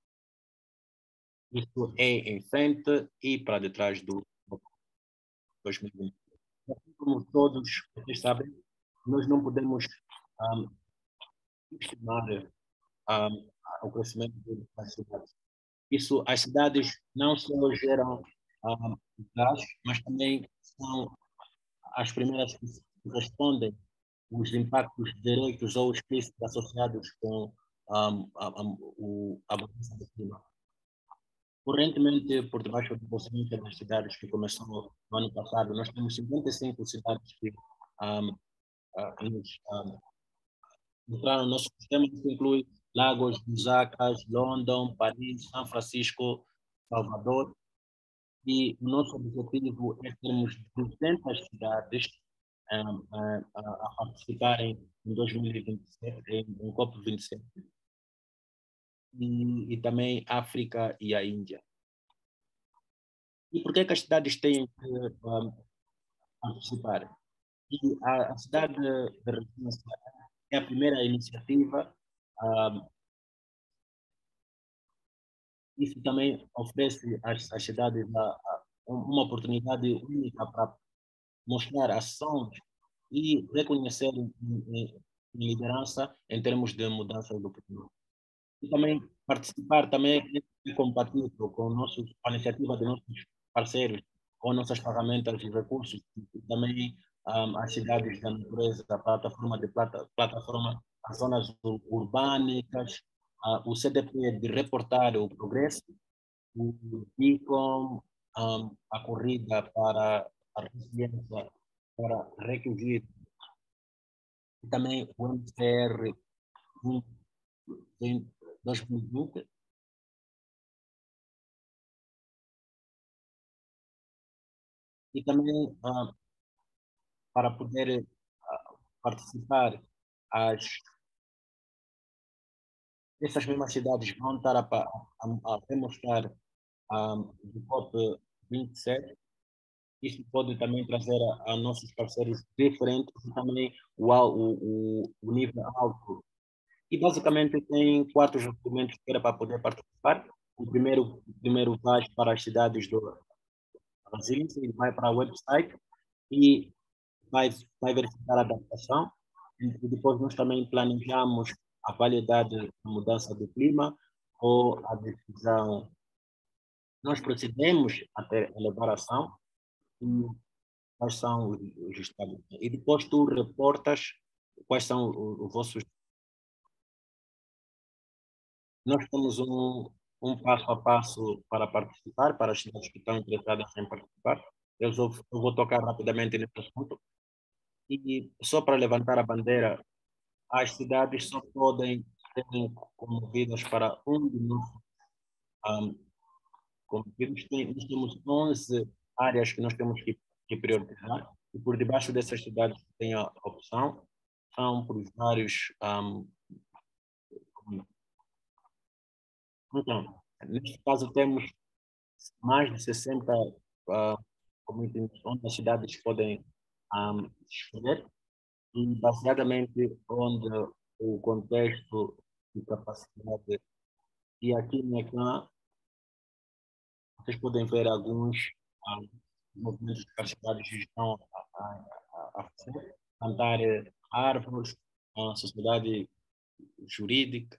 Isso é em frente e para detrás do dois mil e vinte. Como todos vocês sabem, nós não podemos um, estimar um, o crescimento das cidades. Isso, as cidades não só geram um, gás, mas também são as primeiras que respondem os impactos diretos ou explícitos associados com um, a, a, o, a mudança do clima. Correntemente, por debaixo do crescimento das cidades que começou no ano passado, nós temos cinquenta e cinco cidades que um, uh, nos, um, entraram no nosso sistema, que inclui Lagos, Lusacas, London, Paris, São Francisco, Salvador. E o nosso objetivo é termos duzentas cidades um, uh, a, a participarem em dois mil e vinte e sete, em, em COP vinte e sete. E, e também África e a Índia. E por que, que as cidades têm que um, participar? E a, a cidade de Resiliência é a primeira iniciativa. Um, isso também oferece às, às cidades a, a, uma oportunidade única para mostrar ações e reconhecer em, em, em liderança em termos de mudança do clima. E também participar também é compatível com, nossos, com a iniciativa de nossos parceiros, com nossas ferramentas e recursos, e também um, as cidades da natureza, a plataforma de plata, plataforma, as zonas urbânicas, uh, o C D P de reportar o progresso, o Beacon, um, a corrida para a resiliência, para recolher, e também o M C R em dois mil e vinte. E também uh, para poder uh, participar, as, essas mesmas cidades vão estar a, a, a demonstrar um, do COP vinte e sete. Isso pode também trazer a, a nossos parceiros diferentes e também o, o, o, o nível alto. E basicamente tem quatro documentos que era para poder participar. O primeiro, o primeiro vai para as cidades do Brasil, ele vai para o website e vai, vai verificar a adaptação. E depois nós também planejamos a validade da mudança do clima ou a decisão nós procedemos até a levar ação e quais são os, os estados. E depois tu reportas quais são os, os vossos. Nós temos um, um passo a passo para participar, para as cidades que estão interessadas em participar. Eu, só, eu vou tocar rapidamente nesse assunto. E só para levantar a bandeira, as cidades só podem ser comovidas para um de nossos um, comovidos. Nós temos onze áreas que nós temos que, que priorizar, e por debaixo dessas cidades tem a opção, são por vários. Um, então, neste caso, temos mais de sessenta uh, communities onde as cidades podem um, escolher, e baseadamente onde o contexto de capacidade. E aqui na Eclã, vocês podem ver alguns um, movimentos que as cidades estão a, a, a fazer, plantar eh, árvores, a sociedade jurídica,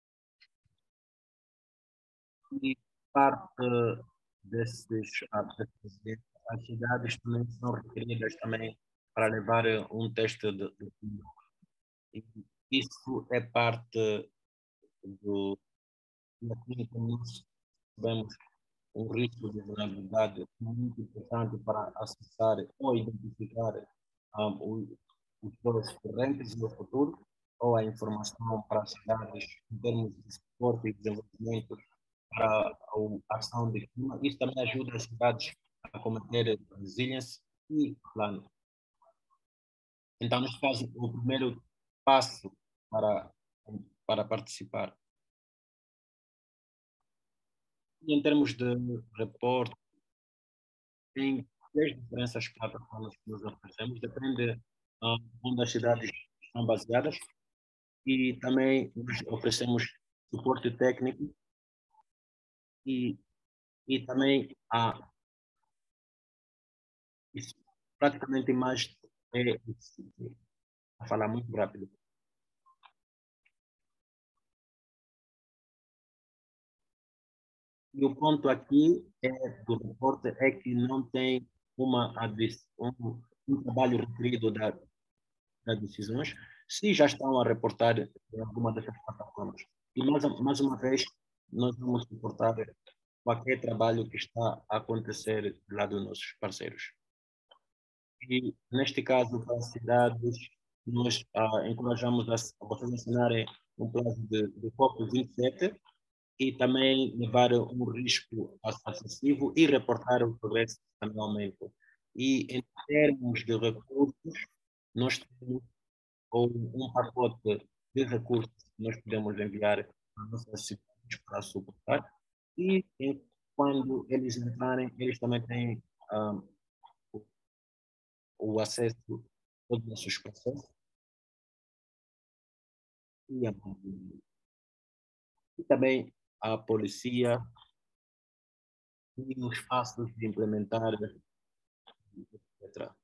e parte desses, ah, desses atividades também são requeridas também para levar eh, um teste de, de e isso é parte do daquilo que nós sabemos um risco de vulnerabilidade muito importante para acessar ou identificar um, o- os seus correntes no futuro, ou a informação para as cidades em termos de suporte e desenvolvimento para a ação de clima. Isso também ajuda as cidades a cometer resiliência e plano. Então, neste caso, o primeiro passo para, para participar. E em termos de reporte, tem três diferentes plataformas que nós oferecemos, depende ah, onde as cidades estão baseadas, e também nós oferecemos suporte técnico e, e também há isso, praticamente mais é, a falar muito rápido. E o ponto aqui é, do reporte é que não tem uma adição, um, um trabalho requerido da, das decisões, se já estão a reportar em alguma dessas plataformas. E mais, mais uma vez, nós vamos reportar qualquer trabalho que está a acontecer do lado dos nossos parceiros. E, neste caso, para as cidades, nós ah, encorajamos a, a vocês assinarem um prazo de, de foco vinte e sete e também levar um risco acessível e reportar o progresso anualmente. E, em termos de recursos, nós temos ou um pacote de recursos que nós podemos enviar para nossas cidades para suportar. E quando eles entrarem, eles também têm um, o, o acesso a todos os nossos processos e, a, e também a polícia e os passos de implementar, etcétera.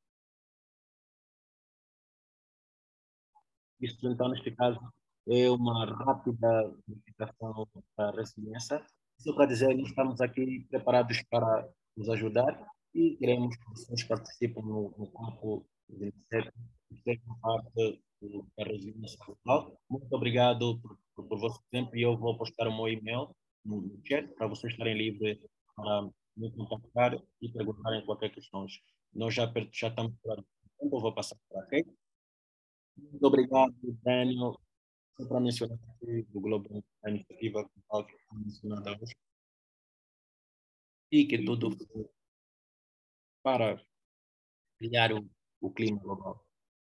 Isso, então, neste caso, é uma rápida verificação da resiliência. Isso para dizer, nós estamos aqui preparados para nos ajudar e queremos que vocês participem no, no campo vinte e sete e sejam parte do- da resiliência global. Muito obrigado por, por, por vosso tempo, e eu vou postar o meu e-mail no, no chat para vocês estarem livres para me contactar e perguntarem qualquer questão. Nós já, per- já estamos por aqui, então eu vou passar para aqui. Muito obrigado, Daniel. Só para mencionar aqui do Globo, a iniciativa global que foi mencionada hoje, e que tudo para criar o, o clima global.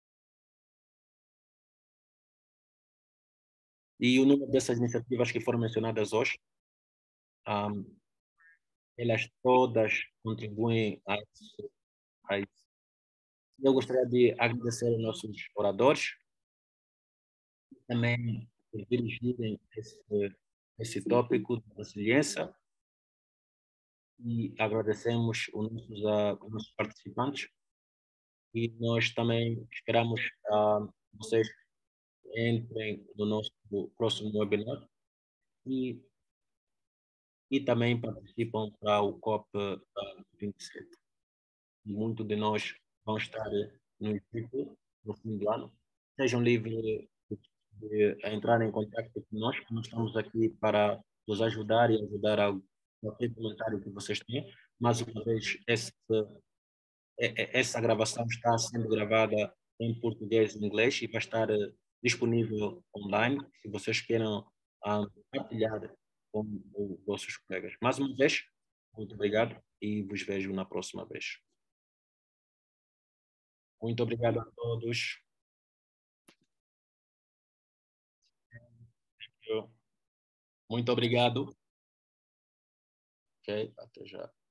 E o número dessas iniciativas que foram mencionadas hoje, um, elas todas contribuem a, a isso. Eu gostaria de agradecer aos nossos oradores, também por dirigirem esse, esse tópico de resiliência, e agradecemos os nossos, uh, os nossos participantes, e nós também esperamos uh, vocês entrem no nosso próximo webinar, e e também participam para o COP vinte e sete. E muitos de nós vão estar no Egito no fim do ano. Sejam livres de entrar em contato conosco, nós estamos aqui para vos ajudar e ajudar a qualquer comentário que vocês tenham. Mais uma vez, esse, essa gravação está sendo gravada em português e inglês e vai estar disponível online, se vocês queiram um, partilhar com os vossos colegas. Mais uma vez, muito obrigado e vos vejo na próxima vez. Muito obrigado a todos. Muito obrigado. Ok, até já.